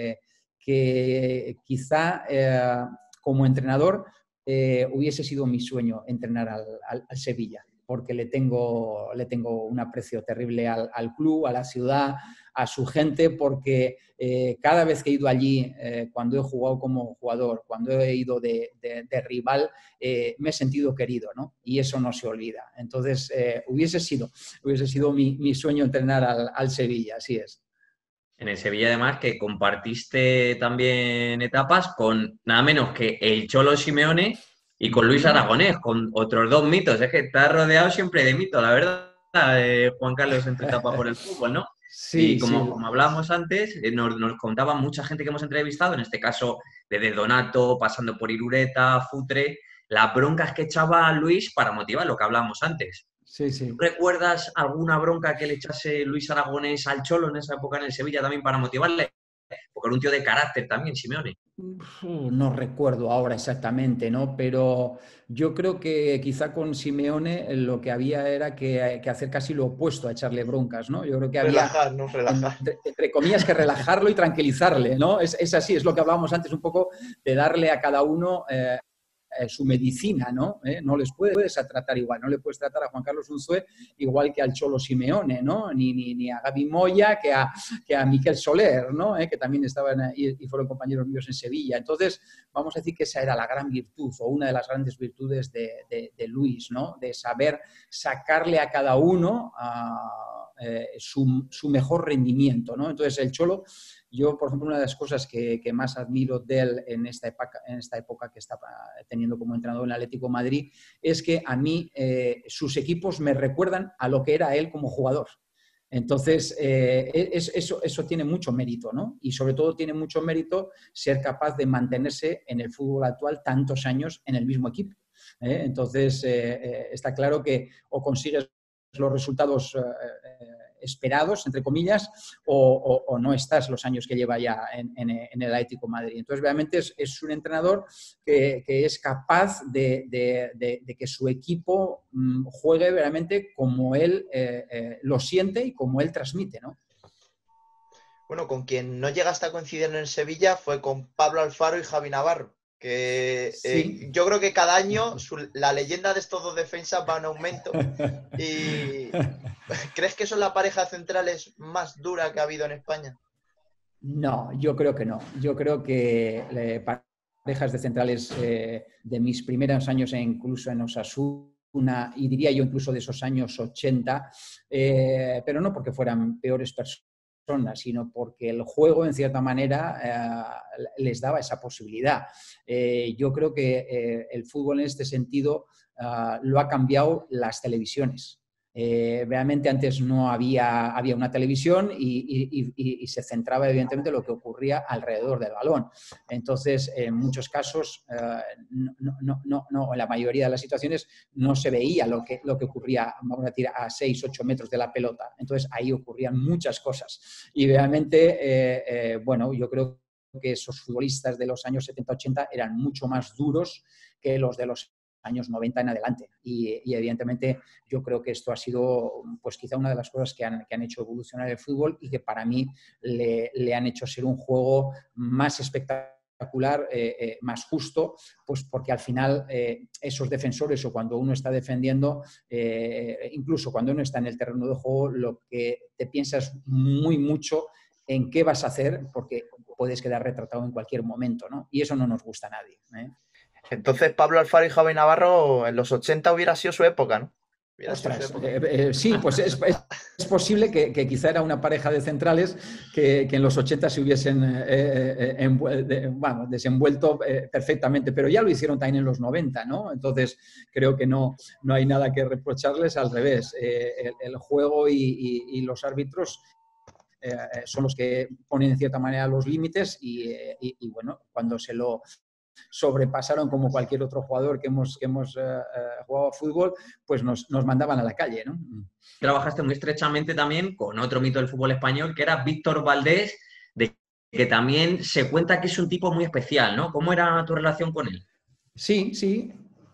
que quizá como entrenador hubiese sido mi sueño entrenar al Sevilla, porque le tengo un aprecio terrible al club, a la ciudad, a su gente, porque cada vez que he ido allí, cuando he jugado como jugador, cuando he ido de rival, me he sentido querido, ¿no? Y eso no se olvida. Entonces, hubiese sido mi sueño entrenar al Sevilla, así es. En el Sevilla, además, que compartiste también etapas con nada menos que el Cholo Simeone y con Luis Aragonés, con otros dos mitos. Es que estás rodeado siempre de mitos, la verdad, Juan Carlos, en tu etapa por el fútbol, ¿no? Y Sí, sí. como hablábamos antes, nos contaban mucha gente que hemos entrevistado, en este caso desde Donato, pasando por Irureta, Futre, las broncas que echaba Luis para motivar lo que hablábamos antes. Sí, sí. ¿Recuerdas alguna bronca que le echase Luis Aragonés al Cholo en esa época en el Sevilla también para motivarle? Porque era un tío de carácter también, Simeone. No recuerdo ahora exactamente, ¿no? Pero yo creo que quizá con Simeone lo que había era que hacer casi lo opuesto a echarle broncas, ¿no? Yo creo que había, Relajar, ¿no? Relajar. entre comillas, que relajarlo y tranquilizarle, ¿no? Es así, es lo que hablábamos antes un poco de darle a cada uno su medicina, ¿no? No les puedes tratar igual, no le puedes tratar a Juan Carlos Unzué igual que al Cholo Simeone, ¿no? Ni a Gaby Moya que a Miquel Soler, ¿no? Que también estaban y fueron compañeros míos en Sevilla. Entonces, vamos a decir que esa era la gran virtud, o una de las grandes virtudes de Luis, ¿no? De saber sacarle a cada uno su mejor rendimiento, ¿no? Entonces, el Cholo, yo, por ejemplo, una de las cosas que más admiro de él en esta época que está teniendo como entrenador en el Atlético de Madrid, es que a mí sus equipos me recuerdan a lo que era él como jugador. Entonces, eso tiene mucho mérito, ¿no? Y sobre todo tiene mucho mérito ser capaz de mantenerse en el fútbol actual tantos años en el mismo equipo. Entonces, está claro que o consigues los resultados esperados, entre comillas, o no estás los años que lleva ya en el Atlético de Madrid. Entonces, realmente es un entrenador que es capaz de que su equipo juegue realmente como él lo siente y como él transmite, ¿no? Bueno, con quien no llegaste a coincidir en el Sevilla fue con Pablo Alfaro y Javi Navarro, que Sí. yo creo que cada año la leyenda de estos dos defensas va en aumento. Y ¿crees que son la pareja de centrales más dura que ha habido en España? No, yo creo que no. Yo creo que parejas de centrales de mis primeros años, incluso en Osasuna, y diría yo incluso de esos años 80, pero no porque fueran peores personas, sino porque el juego, en cierta manera, les daba esa posibilidad. Yo creo que el fútbol en este sentido lo ha cambiado las televisiones. Realmente antes no había una televisión y se centraba evidentemente en lo que ocurría alrededor del balón. Entonces, en muchos casos, en la mayoría de las situaciones, no se veía lo que ocurría, vamos a decir, a 6-8 metros de la pelota. Entonces, ahí ocurrían muchas cosas. Y realmente, bueno, yo creo que esos futbolistas de los años 70-80 eran mucho más duros que los de los años 90 en adelante. Y evidentemente yo creo que esto ha sido pues quizá una de las cosas que han hecho evolucionar el fútbol y que para mí le han hecho ser un juego más espectacular espectacular, más justo, pues porque al final esos defensores o cuando uno está defendiendo, incluso cuando uno está en el terreno de juego, lo que te piensas muy mucho en qué vas a hacer porque puedes quedar retratado en cualquier momento, ¿no? Y eso no nos gusta a nadie, ¿eh? Entonces Pablo Alfaro y Javi Navarro en los 80 hubiera sido su época, ¿no? Ostras, sí, pues es posible que quizá era una pareja de centrales que en los 80 se hubiesen desenvuelto perfectamente, pero ya lo hicieron también en los 90, ¿no? Entonces creo que no hay nada que reprocharles, al revés. El juego y los árbitros son los que ponen en cierta manera los límites y bueno, cuando se lo sobrepasaron como cualquier otro jugador que hemos jugado a fútbol, pues nos mandaban a la calle, ¿no? Trabajaste muy estrechamente también con otro mito del fútbol español, que era Víctor Valdés, de que también se cuenta que es un tipo muy especial, ¿no? ¿Cómo era tu relación con él? Sí.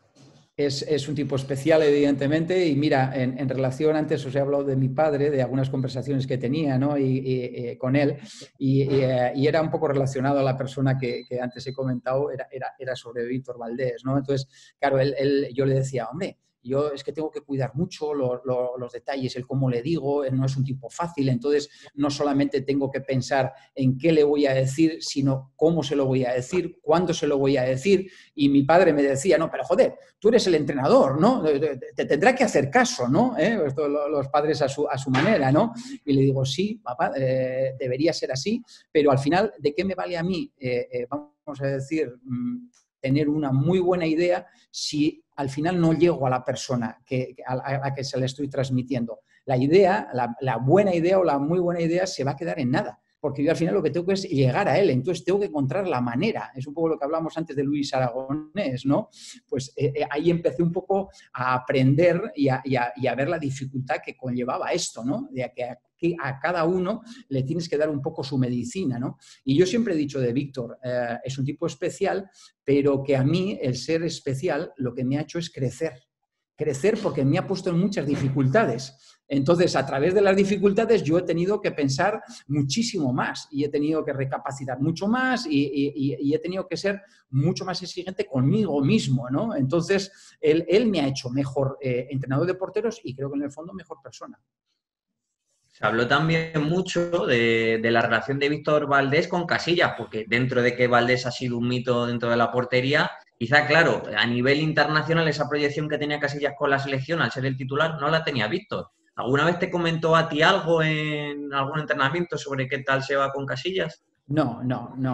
Es un tipo especial, evidentemente, y mira, en relación, antes os he hablado de mi padre, de algunas conversaciones que tenía, ¿no? Con él, y era un poco relacionado a la persona que antes he comentado, era sobre Víctor Valdés, ¿no? Entonces, claro, yo le decía, hombre, yo es que tengo que cuidar mucho los detalles, el cómo le digo, él no es un tipo fácil, entonces no solamente tengo que pensar en qué le voy a decir, sino cómo se lo voy a decir, cuándo se lo voy a decir, y mi padre me decía, no, pero joder, tú eres el entrenador, ¿no? Te tendrá que hacer caso, ¿no? Esto, los padres a su manera, ¿no? Y le digo, sí, papá, debería ser así, pero al final, ¿de qué me vale a mí, vamos a decir, tener una muy buena idea si al final no llego a la persona a la que se le estoy transmitiendo? La idea, la buena idea o la muy buena idea se va a quedar en nada, porque yo al final lo que tengo que es llegar a él, entonces tengo que encontrar la manera. Es un poco lo que hablamos antes de Luis Aragonés, ¿no? Pues ahí empecé un poco a aprender y a ver la dificultad que conllevaba esto, ¿no? De que a cada uno le tienes que dar un poco su medicina, ¿no? Y yo siempre he dicho de Víctor, es un tipo especial, pero que a mí el ser especial lo que me ha hecho es crecer porque me ha puesto en muchas dificultades. Entonces, a través de las dificultades yo he tenido que pensar muchísimo más y he tenido que recapacitar mucho más y he tenido que ser mucho más exigente conmigo mismo, ¿no? Entonces, él me ha hecho mejor entrenador de porteros y creo que en el fondo mejor persona. Se habló también mucho de la relación de Víctor Valdés con Casillas, porque dentro de que Valdés ha sido un mito dentro de la portería, quizá, claro, a nivel internacional esa proyección que tenía Casillas con la selección al ser el titular no la tenía Víctor. ¿Alguna vez te comentó a ti algo en algún entrenamiento sobre qué tal se va con Casillas? No,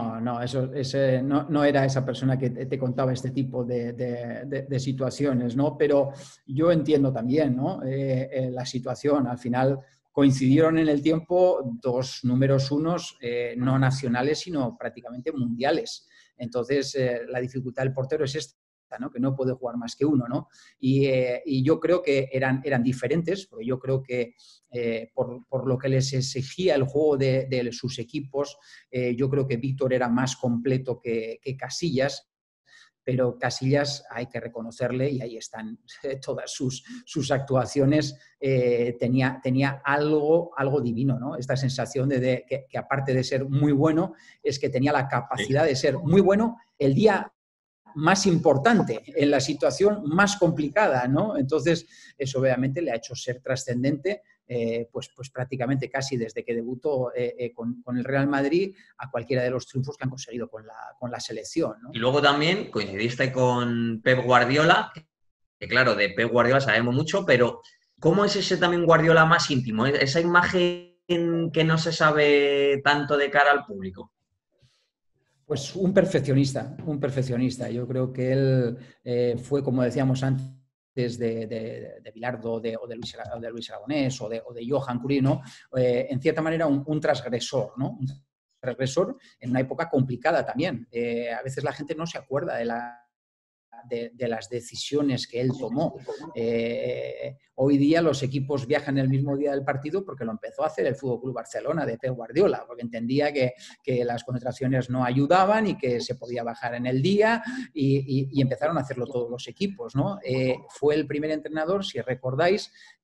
no era esa persona que te contaba este tipo de situaciones, ¿no? Pero yo entiendo también, ¿no? La situación, al final coincidieron en el tiempo dos números unos, no nacionales, sino prácticamente mundiales. Entonces, la dificultad del portero es esta, ¿no? Que no puede jugar más que uno, ¿no? Y yo creo que eran diferentes, porque yo creo que por lo que les exigía el juego de sus equipos, yo creo que Víctor era más completo que Casillas, pero Casillas hay que reconocerle, y ahí están todas sus actuaciones, tenía algo divino, ¿no? Esta sensación de que aparte de ser muy bueno, es que tenía la capacidad de ser muy bueno el día más importante, en la situación más complicada, ¿no? Entonces, eso obviamente le ha hecho ser trascendente, pues prácticamente casi desde que debutó con el Real Madrid a cualquiera de los triunfos que han conseguido con la selección, ¿no? Y luego también coincidiste con Pep Guardiola, que claro, de Pep Guardiola sabemos mucho, pero ¿cómo es ese también Guardiola más íntimo? Esa imagen que no se sabe tanto de cara al público. Pues un perfeccionista. Yo creo que él fue, como decíamos antes, de Bilardo o de Luis Aragonés o de Johan Cruyff, ¿no? En cierta manera un transgresor, ¿no? Un transgresor en una época complicada también. A veces la gente no se acuerda de las decisiones que él tomó. Hoy día los equipos viajan el mismo día del partido porque lo empezó a hacer el Fútbol Club Barcelona de Pep Guardiola, porque entendía que las concentraciones no ayudaban y que se podía bajar en el día y empezaron a hacerlo todos los equipos, ¿no? Fue el primer entrenador, si recordáis,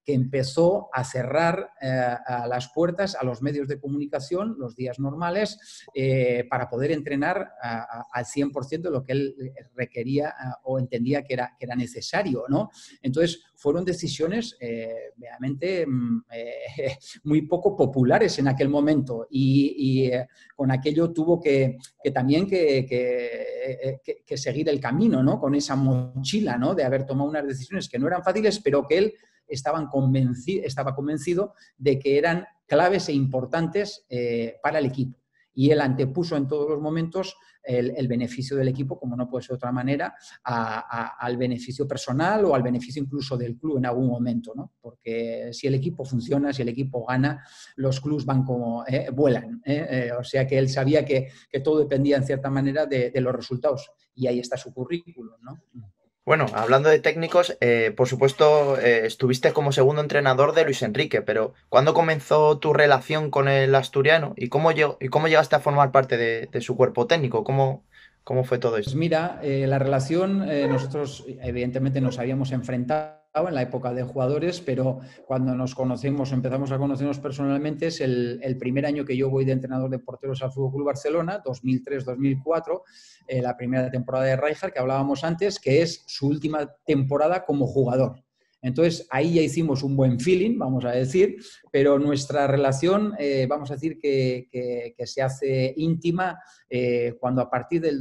que empezó a cerrar a las puertas a los medios de comunicación los días normales para poder entrenar al 100% de lo que él requería o entendía que era necesario, ¿no? Entonces, fueron decisiones realmente muy poco populares en aquel momento y con aquello tuvo que también que seguir el camino, ¿no? Con esa mochila, ¿no? De haber tomado unas decisiones que no eran fáciles, pero que él estaba convencido de que eran claves e importantes para el equipo. Y él antepuso en todos los momentos el beneficio del equipo, como no puede ser de otra manera, al beneficio personal o al beneficio incluso del club en algún momento, ¿no? Porque si el equipo funciona, si el equipo gana, los clubs van como vuelan. O sea que él sabía que todo dependía en cierta manera de los resultados. Y ahí está su currículum, ¿no? Bueno, hablando de técnicos, por supuesto, estuviste como segundo entrenador de Luis Enrique, pero ¿cuándo comenzó tu relación con el asturiano y cómo llegaste a formar parte de su cuerpo técnico? ¿Cómo fue todo Pues eso? mira, la relación, nosotros evidentemente nos habíamos enfrentado en la época de jugadores, pero cuando nos conocemos, empezamos a conocernos personalmente, es el primer año que yo voy de entrenador de porteros al Fútbol Club Barcelona, 2003-2004, la primera temporada de Rijkaard que hablábamos antes, que es su última temporada como jugador. Entonces, ahí ya hicimos un buen feeling, vamos a decir, pero nuestra relación, vamos a decir que se hace íntima cuando a partir del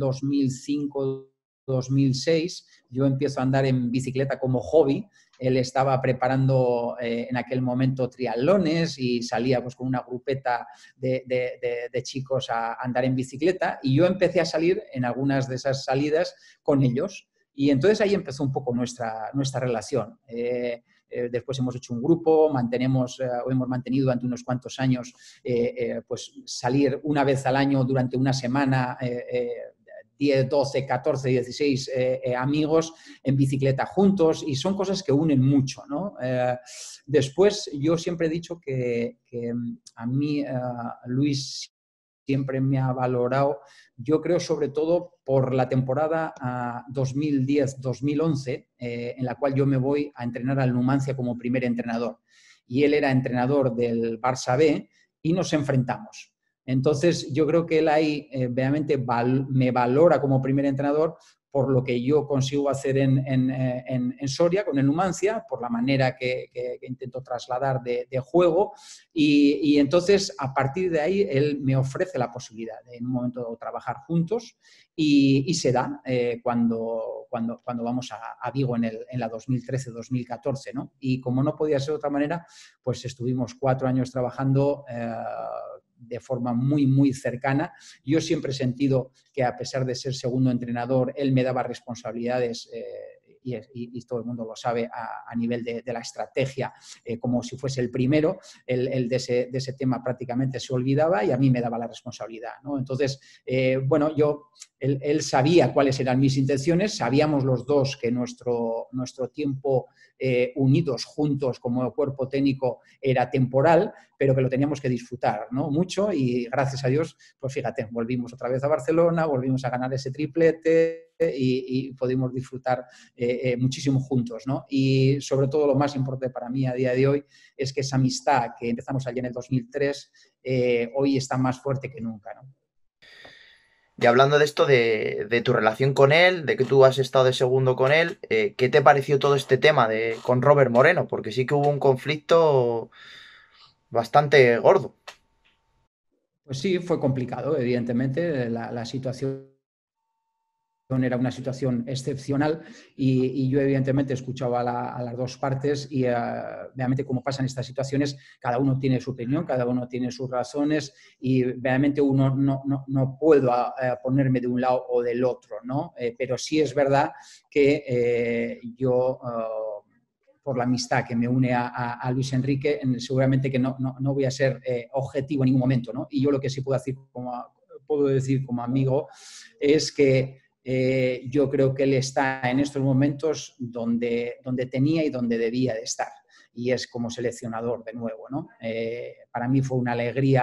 2005-2006 yo empiezo a andar en bicicleta como hobby. Él estaba preparando en aquel momento triatlones y salía pues, con una grupeta de chicos a andar en bicicleta y yo empecé a salir en algunas de esas salidas con ellos. Y entonces ahí empezó un poco nuestra relación. Después hemos hecho un grupo, hemos mantenido durante unos cuantos años pues salir una vez al año durante una semana, 10, 12, 14, 16 amigos en bicicleta juntos y son cosas que unen mucho, ¿no? Después yo siempre he dicho que a mí Luis siempre me ha valorado, yo creo sobre todo por la temporada 2010-2011, en la cual yo me voy a entrenar al Numancia como primer entrenador. Y él era entrenador del Barça B y nos enfrentamos. Entonces, yo creo que él ahí realmente me valora como primer entrenador por lo que yo consigo hacer en Soria con el Numancia, por la manera que intento trasladar de juego y entonces a partir de ahí él me ofrece la posibilidad de en un momento trabajar juntos y se da cuando vamos a Vigo en la 2013-2014, ¿no? Y como no podía ser de otra manera, pues estuvimos 4 años trabajando de forma muy, muy cercana. Yo siempre he sentido que a pesar de ser segundo entrenador, él me daba responsabilidades y todo el mundo lo sabe a nivel de la estrategia, como si fuese el primero, él de ese tema prácticamente se olvidaba y a mí me daba la responsabilidad, ¿no? Entonces, bueno, él sabía cuáles eran mis intenciones, sabíamos los dos que nuestro tiempo unidos juntos como cuerpo técnico era temporal, pero que lo teníamos que disfrutar, ¿no? Mucho y gracias a Dios, pues fíjate, volvimos otra vez a Barcelona, volvimos a ganar ese triplete y pudimos disfrutar muchísimo juntos, ¿no? Y sobre todo lo más importante para mí a día de hoy es que esa amistad que empezamos allí en el 2003 hoy está más fuerte que nunca, ¿no? Y hablando de esto, de tu relación con él, de que tú has estado de segundo con él, ¿qué te pareció todo este tema con Robert Moreno? Porque sí que hubo un conflicto bastante gordo. Pues sí, fue complicado, evidentemente, la situación era una situación excepcional y yo evidentemente escuchaba a las dos partes y realmente como pasan estas situaciones, cada uno tiene su opinión, cada uno tiene sus razones y realmente uno no puedo ponerme de un lado o del otro, ¿no? Pero sí es verdad que yo... por la amistad que me une a Luis Enrique, seguramente que no voy a ser objetivo en ningún momento, ¿no? Y yo lo que sí puedo decir como amigo es que yo creo que él está en estos momentos donde tenía y donde debía de estar, y es como seleccionador de nuevo, ¿no? Para mí fue una alegría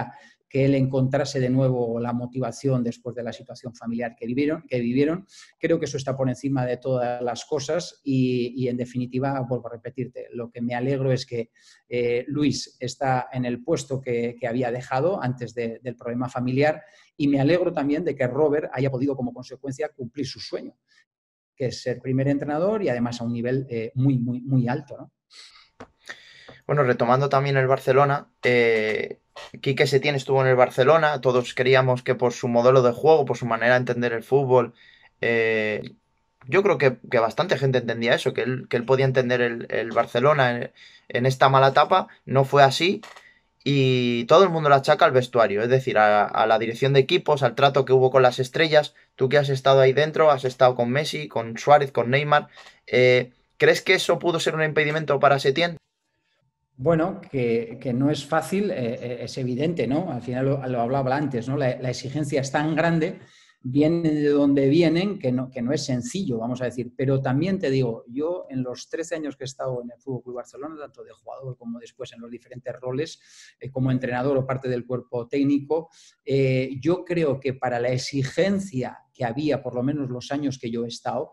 que él encontrase de nuevo la motivación después de la situación familiar que vivieron. Creo que eso está por encima de todas las cosas y en definitiva, vuelvo a repetirte, lo que me alegro es que Luis está en el puesto que había dejado antes del problema familiar y me alegro también de que Robert haya podido como consecuencia cumplir su sueño, que es ser primer entrenador y además a un nivel muy, muy, muy alto, ¿no? Bueno, retomando también el Barcelona, Quique Setién estuvo en el Barcelona, todos creíamos que por su modelo de juego, por su manera de entender el fútbol, yo creo que bastante gente entendía eso, que él podía entender el Barcelona en esta mala etapa, no fue así y todo el mundo lo achaca al vestuario, es decir, a la dirección de equipos, al trato que hubo con las estrellas. Tú que has estado ahí dentro, has estado con Messi, con Suárez, con Neymar, ¿crees que eso pudo ser un impedimento para Setién? Bueno, que no es fácil, es evidente, ¿no? Al final lo hablaba antes, ¿no? La exigencia es tan grande, vienen de donde vienen, que no es sencillo, vamos a decir. Pero también te digo, yo en los 13 años que he estado en el Fútbol Club Barcelona, tanto de jugador como después en los diferentes roles, como entrenador o parte del cuerpo técnico, yo creo que para la exigencia que había, por lo menos los años que yo he estado,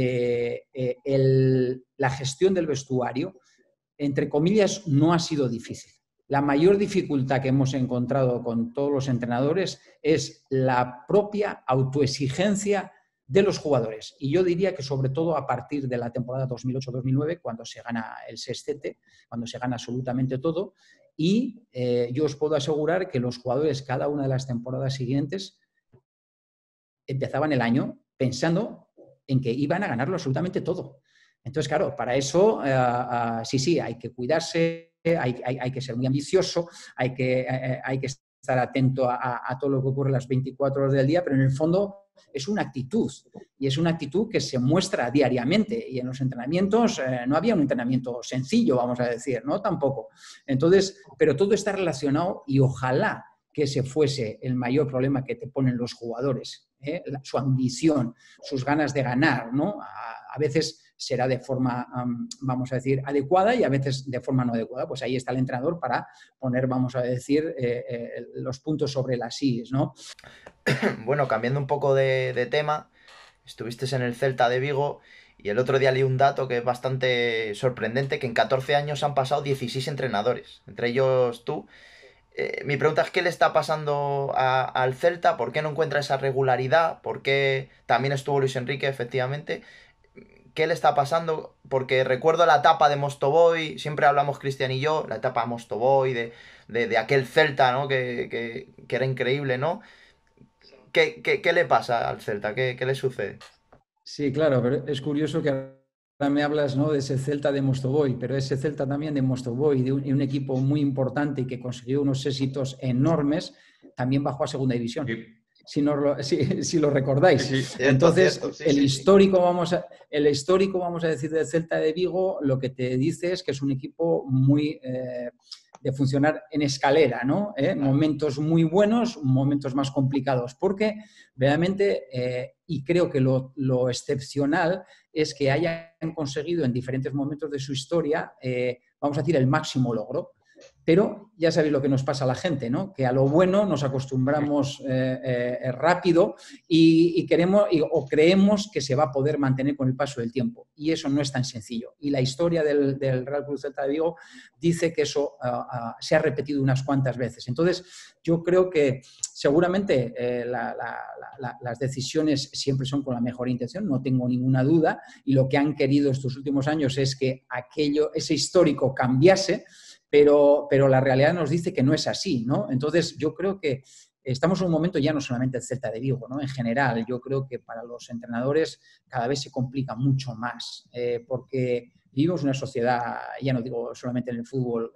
la gestión del vestuario, entre comillas, no ha sido difícil. La mayor dificultad que hemos encontrado con todos los entrenadores es la propia autoexigencia de los jugadores. Y yo diría que sobre todo a partir de la temporada 2008-2009, cuando se gana el sextete, cuando se gana absolutamente todo, y yo os puedo asegurar que los jugadores cada una de las temporadas siguientes empezaban el año pensando en que iban a ganarlo absolutamente todo. Entonces, claro, para eso sí, hay que cuidarse, hay que ser muy ambicioso, hay que estar atento a todo lo que ocurre las 24 horas del día, pero en el fondo es una actitud y es una actitud que se muestra diariamente y en los entrenamientos no había un entrenamiento sencillo, vamos a decir, ¿no? Tampoco. Entonces, pero todo está relacionado y ojalá que ese fuese el mayor problema que te ponen los jugadores, su ambición, sus ganas de ganar, ¿no? A veces será de forma, vamos a decir, adecuada y a veces de forma no adecuada. Pues ahí está el entrenador para poner, vamos a decir, los puntos sobre las íes, ¿no? Bueno, cambiando un poco de tema, estuviste en el Celta de Vigo y el otro día leí un dato que es bastante sorprendente, que en 14 años han pasado 16 entrenadores, entre ellos tú. Mi pregunta es, ¿qué le está pasando al Celta? ¿Por qué no encuentra esa regularidad? ¿Por qué también estuvo Luis Enrique, efectivamente? ¿Qué le está pasando? Porque recuerdo la etapa de Mostovoy, siempre hablamos Cristian y yo, la etapa de Mostovoy, de aquel Celta, ¿no? Que era increíble, ¿no? ¿Qué le pasa al Celta? ¿Qué le sucede? Sí, claro, pero es curioso que ahora me hablas, ¿no?, de ese Celta de Mostovoy, pero ese Celta también de Mostovoy, de un equipo muy importante y que consiguió unos éxitos enormes, también bajó a segunda división. Sí. Si lo recordáis. Sí, sí. Entonces, Cierto, sí, el sí. histórico, vamos a decir, del Celta de Vigo, lo que te dice es que es un equipo muy de funcionar en escalera, ¿no? Momentos muy buenos, momentos más complicados, porque realmente, y creo que lo excepcional es que hayan conseguido en diferentes momentos de su historia, vamos a decir, el máximo logro. Pero ya sabéis lo que nos pasa a la gente, ¿no? Que a lo bueno nos acostumbramos rápido y creemos que se va a poder mantener con el paso del tiempo. Y eso no es tan sencillo. Y la historia del Real Club Celta de Vigo dice que eso se ha repetido unas cuantas veces. Entonces, yo creo que seguramente las decisiones siempre son con la mejor intención, no tengo ninguna duda. Y lo que han querido estos últimos años es que ese histórico cambiase, pero la realidad nos dice que no es así, ¿no? Entonces, yo creo que estamos en un momento ya no solamente el Celta de Vigo, ¿no? En general, yo creo que para los entrenadores cada vez se complica mucho más, porque vivimos una sociedad, ya no digo solamente en el fútbol,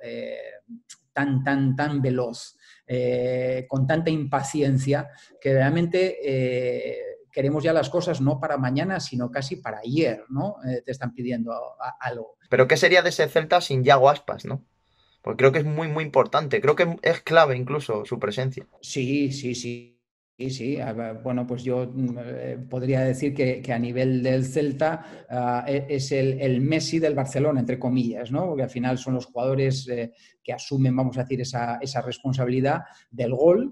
tan veloz, con tanta impaciencia, que realmente queremos ya las cosas no para mañana, sino casi para ayer, ¿no? Te están pidiendo algo. Pero ¿qué sería de ese Celta sin Yago Aspas, no? Porque creo que es muy, muy importante. Creo que es clave incluso su presencia. Sí. Sí, sí. Bueno, pues yo podría decir que a nivel del Celta es el Messi del Barcelona, entre comillas, ¿no? Porque al final son los jugadores que asumen, vamos a decir, esa responsabilidad del gol,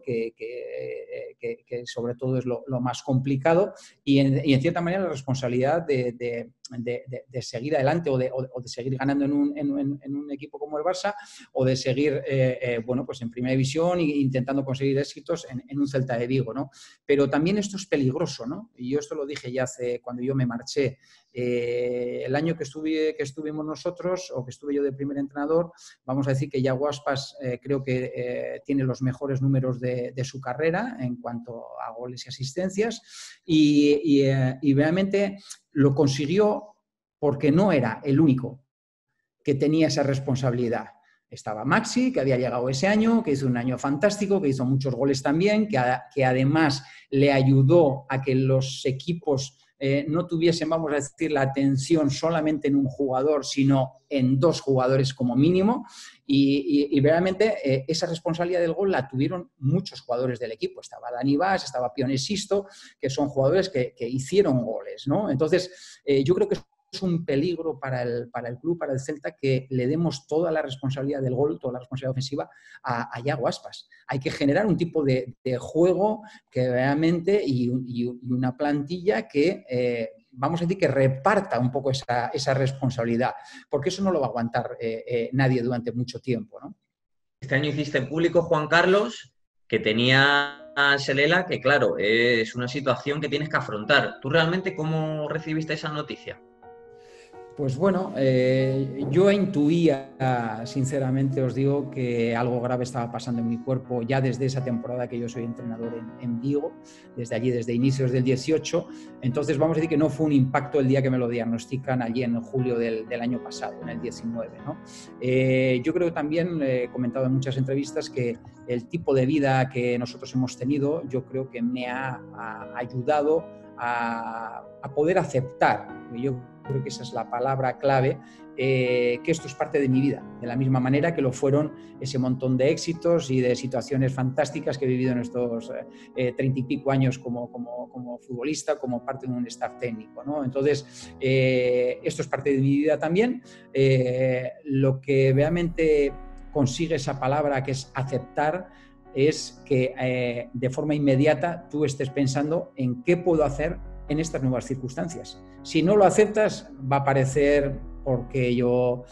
que sobre todo es lo más complicado, y en cierta manera la responsabilidad de seguir adelante o de seguir ganando en un equipo como el Barça, o de seguir bueno, pues en primera división e intentando conseguir éxitos en un Celta de Vigo, ¿no? Pero también esto es peligroso, ¿no? Y yo esto lo dije ya cuando yo me marché. El año que estuvimos nosotros, o que estuve yo de primer entrenador, vamos a decir que Yago Aspas creo que tiene los mejores números de su carrera en cuanto a goles y asistencias, y realmente lo consiguió porque no era el único que tenía esa responsabilidad. Estaba Maxi, que había llegado ese año, que hizo un año fantástico, que hizo muchos goles también, que además le ayudó a que los equipos no tuviesen, vamos a decir, la atención solamente en un jugador, sino en dos jugadores como mínimo. Y realmente esa responsabilidad del gol la tuvieron muchos jugadores del equipo. Estaba Dani Vaz, estaba Pione Sisto, que son jugadores que hicieron goles, ¿no? Entonces, yo creo que es un peligro para el club, para el Celta, que le demos toda la responsabilidad del gol, toda la responsabilidad ofensiva a Yago Aspas. Hay que generar un tipo de juego que realmente, y una plantilla que vamos a decir que reparta un poco esa responsabilidad, porque eso no lo va a aguantar nadie durante mucho tiempo, ¿no? Este año hiciste público, Juan Carlos, que tenía a Selela, que claro, es una situación que tienes que afrontar. ¿Tú realmente cómo recibiste esa noticia? Pues bueno, yo intuía, sinceramente os digo, que algo grave estaba pasando en mi cuerpo ya desde esa temporada que yo soy entrenador en Vigo, desde allí, desde inicios del 18. Entonces vamos a decir que no fue un impacto el día que me lo diagnostican allí en julio del año pasado, en el 19, ¿no? Yo creo que también he comentado en muchas entrevistas que el tipo de vida que nosotros hemos tenido, yo creo que me ha ayudado a poder aceptar. Yo creo que esa es la palabra clave, que esto es parte de mi vida, de la misma manera que lo fueron ese montón de éxitos y de situaciones fantásticas que he vivido en estos 30 y pico años como futbolista, como parte de un staff técnico, ¿no? Entonces, esto es parte de mi vida también. Lo que realmente consigue esa palabra, que es aceptar, es que de forma inmediata tú estés pensando en qué puedo hacer en estas nuevas circunstancias. Si no lo aceptas, va a parecer porque yo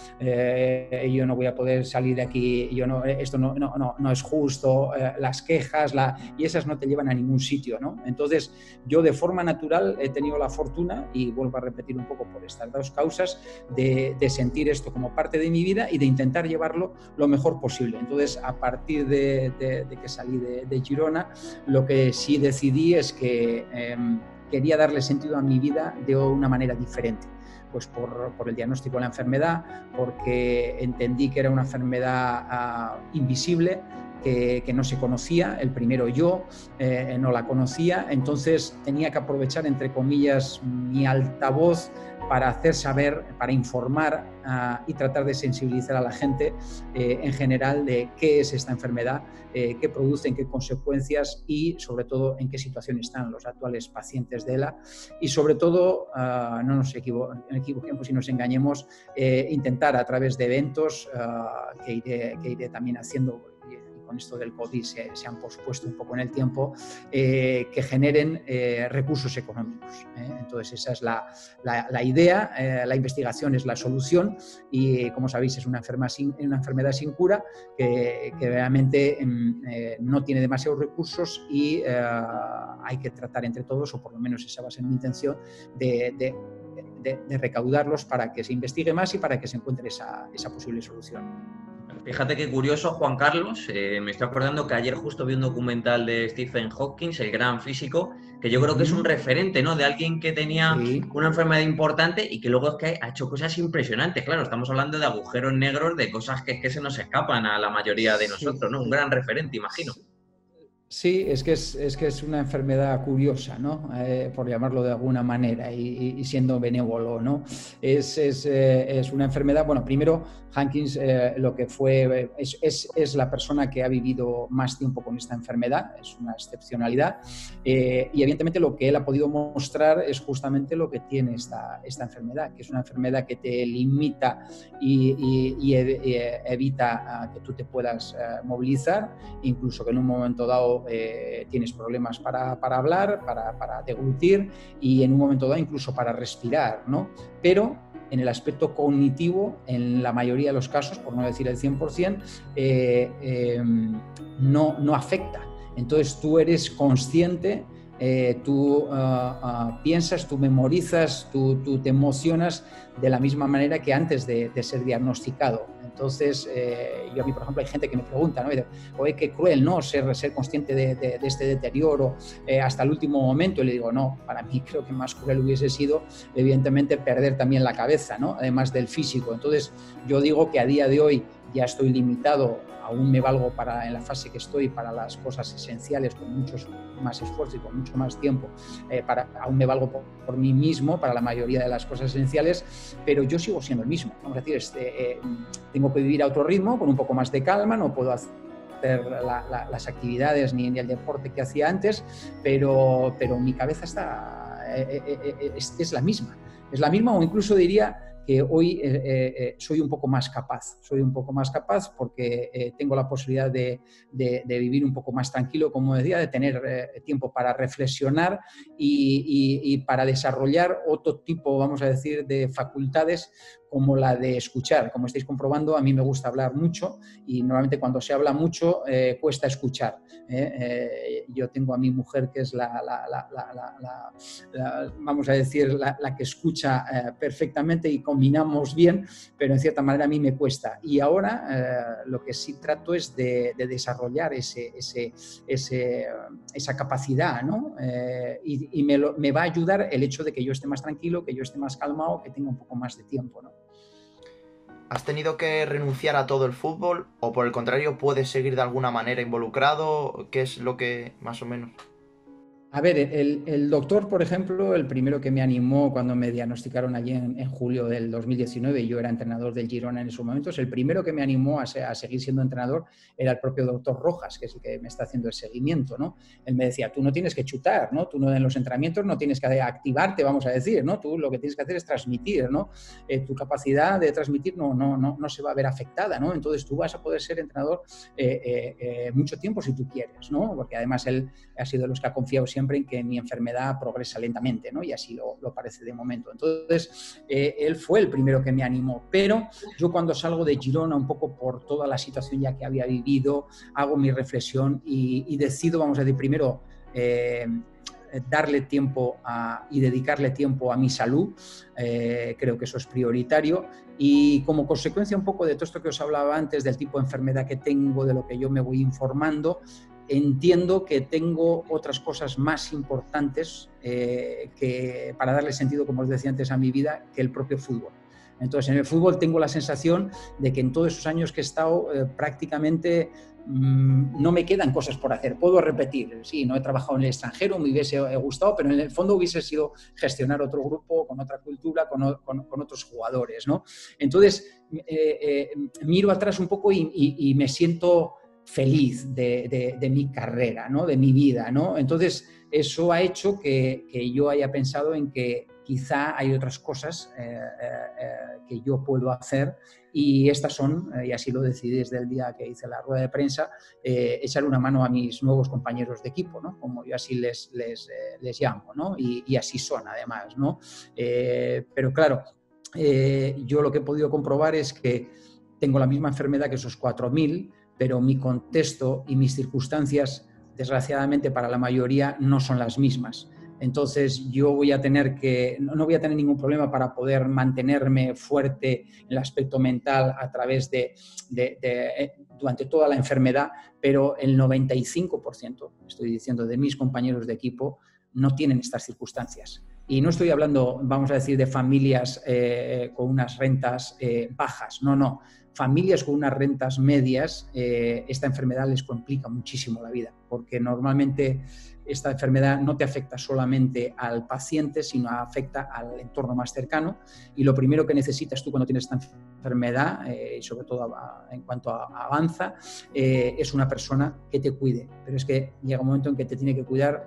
no voy a poder salir de aquí, esto no es justo, las quejas, y esas no te llevan a ningún sitio, ¿no? Entonces, yo de forma natural he tenido la fortuna, y vuelvo a repetir un poco por estas dos causas, de sentir esto como parte de mi vida y de intentar llevarlo lo mejor posible. Entonces, a partir de que salí de Girona, lo que sí decidí es que quería darle sentido a mi vida de una manera diferente. Pues por el diagnóstico de la enfermedad, porque entendí que era una enfermedad invisible, que no se conocía. El primero yo no la conocía, entonces tenía que aprovechar, entre comillas, mi altavoz para hacer saber, para informar y tratar de sensibilizar a la gente en general de qué es esta enfermedad, qué produce, en qué consecuencias y sobre todo en qué situación están los actuales pacientes de ELA, y sobre todo, no nos equivoquemos y nos engañemos, intentar a través de eventos que iré también haciendo, con esto del COVID se han pospuesto un poco en el tiempo, que generen recursos económicos. Entonces esa es la idea. La investigación es la solución y, como sabéis, es una enfermedad sin cura que realmente no tiene demasiados recursos y hay que tratar entre todos, o por lo menos esa va a ser mi intención, de recaudarlos para que se investigue más y para que se encuentre esa posible solución. Fíjate qué curioso, Juan Carlos, me estoy acordando que ayer justo vi un documental de Stephen Hawking, el gran físico, que yo creo que es un referente, ¿no? De alguien que tenía una enfermedad importante y que luego es que ha hecho cosas impresionantes. Claro, estamos hablando de agujeros negros, de cosas que se nos escapan a la mayoría de nosotros, ¿no? Un gran referente, imagino. Sí, es que es una enfermedad curiosa, ¿no? Por llamarlo de alguna manera y siendo benévolo, ¿no? Es una enfermedad, bueno, primero, Hankins lo que fue, es la persona que ha vivido más tiempo con esta enfermedad, es una excepcionalidad, y evidentemente lo que él ha podido mostrar es justamente lo que tiene esta enfermedad, que es una enfermedad que te limita y evita que tú te puedas movilizar, incluso que en un momento dado tienes problemas para hablar, para deglutir y en un momento dado incluso para respirar, ¿no? Pero en el aspecto cognitivo, en la mayoría de los casos, por no decir el 100%, no afecta. Entonces tú eres consciente, tú piensas, tú memorizas, tú te emocionas de la misma manera que antes de ser diagnosticado. Entonces, yo a mí, por ejemplo, hay gente que me pregunta, ¿no? Oye, qué cruel, ¿no? Ser consciente de este deterioro hasta el último momento. Y le digo, no, para mí creo que más cruel hubiese sido, evidentemente, perder también la cabeza, ¿no? Además del físico. Entonces, yo digo que a día de hoy ya estoy limitado, aún me valgo en la fase que estoy para las cosas esenciales con mucho más esfuerzo y con mucho más tiempo, aún me valgo por mí mismo para la mayoría de las cosas esenciales, pero yo sigo siendo el mismo. Vamos a decir, tengo que vivir a otro ritmo, con un poco más de calma, no puedo hacer las actividades ni el deporte que hacía antes, pero mi cabeza es la misma. Es la misma, o incluso diría que hoy soy un poco más capaz. Soy un poco más capaz porque tengo la posibilidad de vivir un poco más tranquilo, como decía, de tener tiempo para reflexionar y para desarrollar otro tipo, vamos a decir, de facultades como la de escuchar. Como estáis comprobando, a mí me gusta hablar mucho y normalmente cuando se habla mucho cuesta escuchar. Yo tengo a mi mujer que es vamos a decir, la que escucha perfectamente y combinamos bien, pero en cierta manera a mí me cuesta. Y ahora lo que sí trato es de desarrollar esa capacidad, ¿no? Y me va a ayudar el hecho de que yo esté más tranquilo, que yo esté más calmado, que tenga un poco más de tiempo, ¿no? ¿Has tenido que renunciar a todo el fútbol o por el contrario puedes seguir de alguna manera involucrado? ¿Qué es lo que más o menos? A ver, el doctor, por ejemplo, el primero que me animó cuando me diagnosticaron allí en julio del 2019, y yo era entrenador del Girona en esos momentos, el primero que me animó a seguir siendo entrenador era el propio doctor Rojas, que es el que me está haciendo el seguimiento, ¿no? Él me decía, tú no tienes que chutar, ¿no? Tú no, en los entrenamientos no tienes que activarte, vamos a decir, ¿no? Tú lo que tienes que hacer es transmitir, ¿no? Tu capacidad de transmitir no se va a ver afectada, ¿no? Entonces tú vas a poder ser entrenador mucho tiempo si tú quieres, ¿no? Porque además él ha sido de los que ha confiado siempre en que mi enfermedad progresa lentamente, ¿no? Y así lo parece de momento. Entonces, él fue el primero que me animó, pero yo cuando salgo de Girona, un poco por toda la situación ya que había vivido, hago mi reflexión y decido, vamos a decir, primero darle tiempo y dedicarle tiempo a mi salud, creo que eso es prioritario, y como consecuencia un poco de todo esto que os hablaba antes, del tipo de enfermedad que tengo, de lo que yo me voy informando, entiendo que tengo otras cosas más importantes para darle sentido, como os decía antes, a mi vida, que el propio fútbol. Entonces, en el fútbol tengo la sensación de que en todos esos años que he estado prácticamente no me quedan cosas por hacer. Puedo repetir, sí, no he trabajado en el extranjero, me hubiese gustado, pero en el fondo hubiese sido gestionar otro grupo, con otra cultura, con otros jugadores, ¿no? Entonces, miro atrás un poco y me siento feliz de mi carrera, ¿no? De mi vida, ¿no? Entonces, eso ha hecho que yo haya pensado en que quizá hay otras cosas que yo puedo hacer, y estas son, y así lo decidí desde el día que hice la rueda de prensa, echar una mano a mis nuevos compañeros de equipo, ¿no? Como yo así les llamo, ¿no? Y así son, además, ¿no? Pero claro, yo lo que he podido comprobar es que tengo la misma enfermedad que esos 4.000, pero mi contexto y mis circunstancias, desgraciadamente para la mayoría, no son las mismas. Entonces yo voy a tener no voy a tener ningún problema para poder mantenerme fuerte en el aspecto mental a través durante toda la enfermedad, pero el 95%, estoy diciendo, de mis compañeros de equipo no tienen estas circunstancias. Y no estoy hablando, vamos a decir, de familias con unas rentas bajas, no. familias con unas rentas medias, esta enfermedad les complica muchísimo la vida, porque normalmente esta enfermedad no te afecta solamente al paciente, sino afecta al entorno más cercano, y lo primero que necesitas tú cuando tienes esta enfermedad, sobre todo en cuanto a avanza, es una persona que te cuide. Pero es que llega un momento en que te tiene que cuidar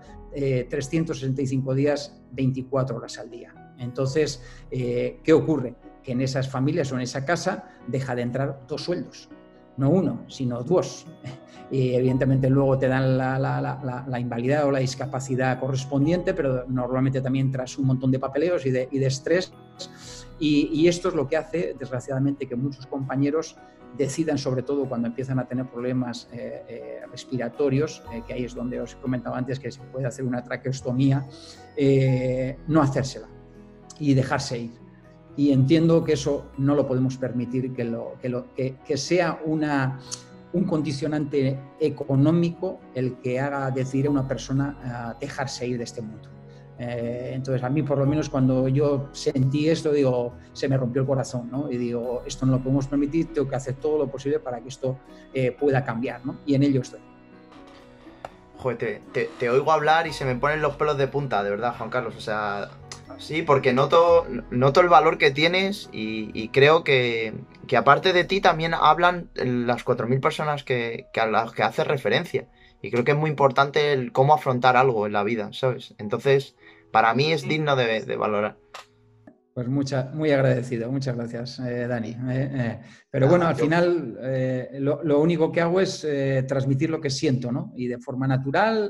365 días, 24 horas al día. Entonces, ¿qué ocurre? Que en esas familias o en esa casa deja de entrar 2 sueldos. No 1, sino 2. Y evidentemente luego te dan la invalidad o la discapacidad correspondiente, pero normalmente también tras un montón de papeleos y de estrés. Y esto es lo que hace, desgraciadamente, que muchos compañeros decidan, sobre todo cuando empiezan a tener problemas respiratorios, que ahí es donde os he comentado antes que se puede hacer una traqueostomía, no hacérsela y dejarse ir. Y entiendo que eso no lo podemos permitir, que sea un condicionante económico el que haga decidir a una persona dejarse ir de este mundo. Entonces, a mí, por lo menos, cuando yo sentí esto, digo, se me rompió el corazón, ¿no? Y digo, esto no lo podemos permitir, tengo que hacer todo lo posible para que esto pueda cambiar, ¿no? Y en ello estoy. Joder, te oigo hablar y se me ponen los pelos de punta, de verdad, Juan Carlos. O sea, sí, porque noto el valor que tienes y creo que aparte de ti también hablan las 4.000 personas a las que haces referencia. Y creo que es muy importante el cómo afrontar algo en la vida, ¿sabes? Entonces, para mí es digno de valorar. Pues muy agradecido, muchas gracias, Dani. Pero bueno, al final lo único que hago es transmitir lo que siento, ¿no? Y de forma natural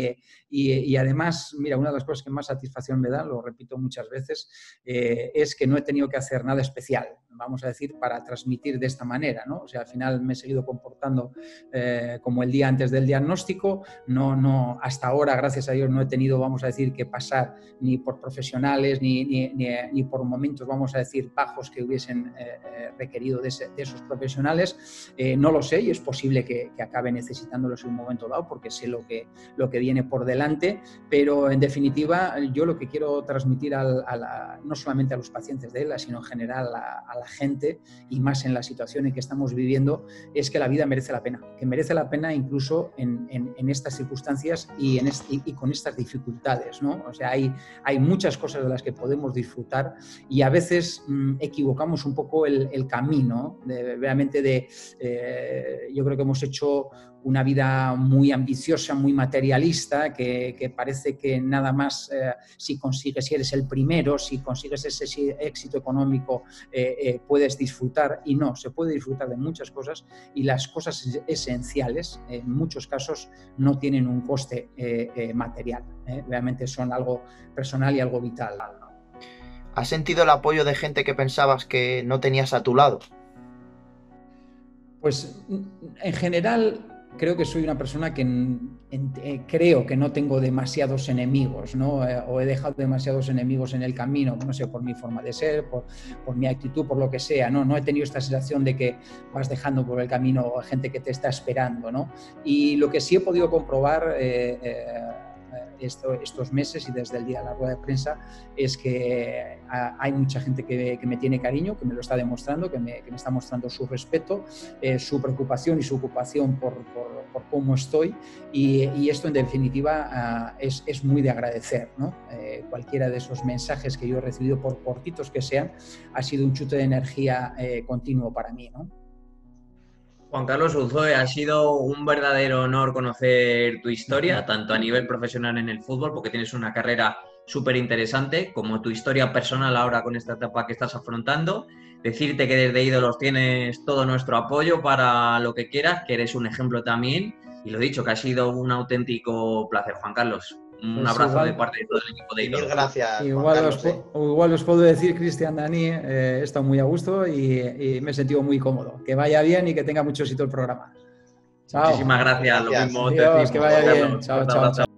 y además, mira, una de las cosas que más satisfacción me da, lo repito muchas veces, es que no he tenido que hacer nada especial, vamos a decir, para transmitir de esta manera, ¿no? O sea, al final me he seguido comportando como el día antes del diagnóstico, no, hasta ahora, gracias a Dios, no he tenido, vamos a decir, que pasar ni por profesionales ni por momentos, vamos a decir, bajos que hubiesen requerido de esos profesionales. No lo sé y es posible que acabe necesitándolos en un momento dado porque sé lo que viene por delante, pero en definitiva yo lo que quiero transmitir no solamente a los pacientes de ELA, sino en general a la gente y más en la situación en que estamos viviendo, es que la vida merece la pena, que merece la pena incluso en estas circunstancias y con estas dificultades, ¿no? O sea, hay muchas cosas de las que podemos disfrutar y a veces equivocamos un poco el camino. Realmente yo creo que hemos hecho una vida muy ambiciosa, muy materialista, que parece que nada más si eres el primero, si consigues ese éxito económico, puedes disfrutar, y no, se puede disfrutar de muchas cosas y las cosas esenciales en muchos casos no tienen un coste material, realmente son algo personal y algo vital. ¿Has sentido el apoyo de gente que pensabas que no tenías a tu lado? Pues en general creo que soy una persona que creo que no tengo demasiados enemigos, ¿no? O he dejado demasiados enemigos en el camino, no sé, por mi forma de ser, por mi actitud, por lo que sea, ¿no? No he tenido esta sensación de que vas dejando por el camino gente que te está esperando, ¿no? Y lo que sí he podido comprobar estos meses y desde el día de la rueda de prensa es que hay mucha gente que me tiene cariño, que me lo está demostrando, que me está mostrando su respeto, su preocupación y su ocupación por cómo estoy y esto en definitiva es muy de agradecer, ¿no? Cualquiera de esos mensajes que yo he recibido, por cortitos que sean, ha sido un chute de energía continuo para mí, ¿no? Juan Carlos Unzoe, ha sido un verdadero honor conocer tu historia, tanto a nivel profesional en el fútbol, porque tienes una carrera súper interesante, como tu historia personal ahora con esta etapa que estás afrontando. Decirte que desde Ídolos tienes todo nuestro apoyo para lo que quieras, que eres un ejemplo también. Y lo dicho, que ha sido un auténtico placer, Juan Carlos. Un abrazo de parte de todo el equipo de Ídolos. Mil gracias, Igual os puedo decir, Cristian, Dani, he estado muy a gusto y me he sentido muy cómodo. Que vaya bien y que tenga mucho éxito el programa. Chao. Muchísimas gracias. Lo mismo. Adiós, que vaya bien. Chao, chao, chao.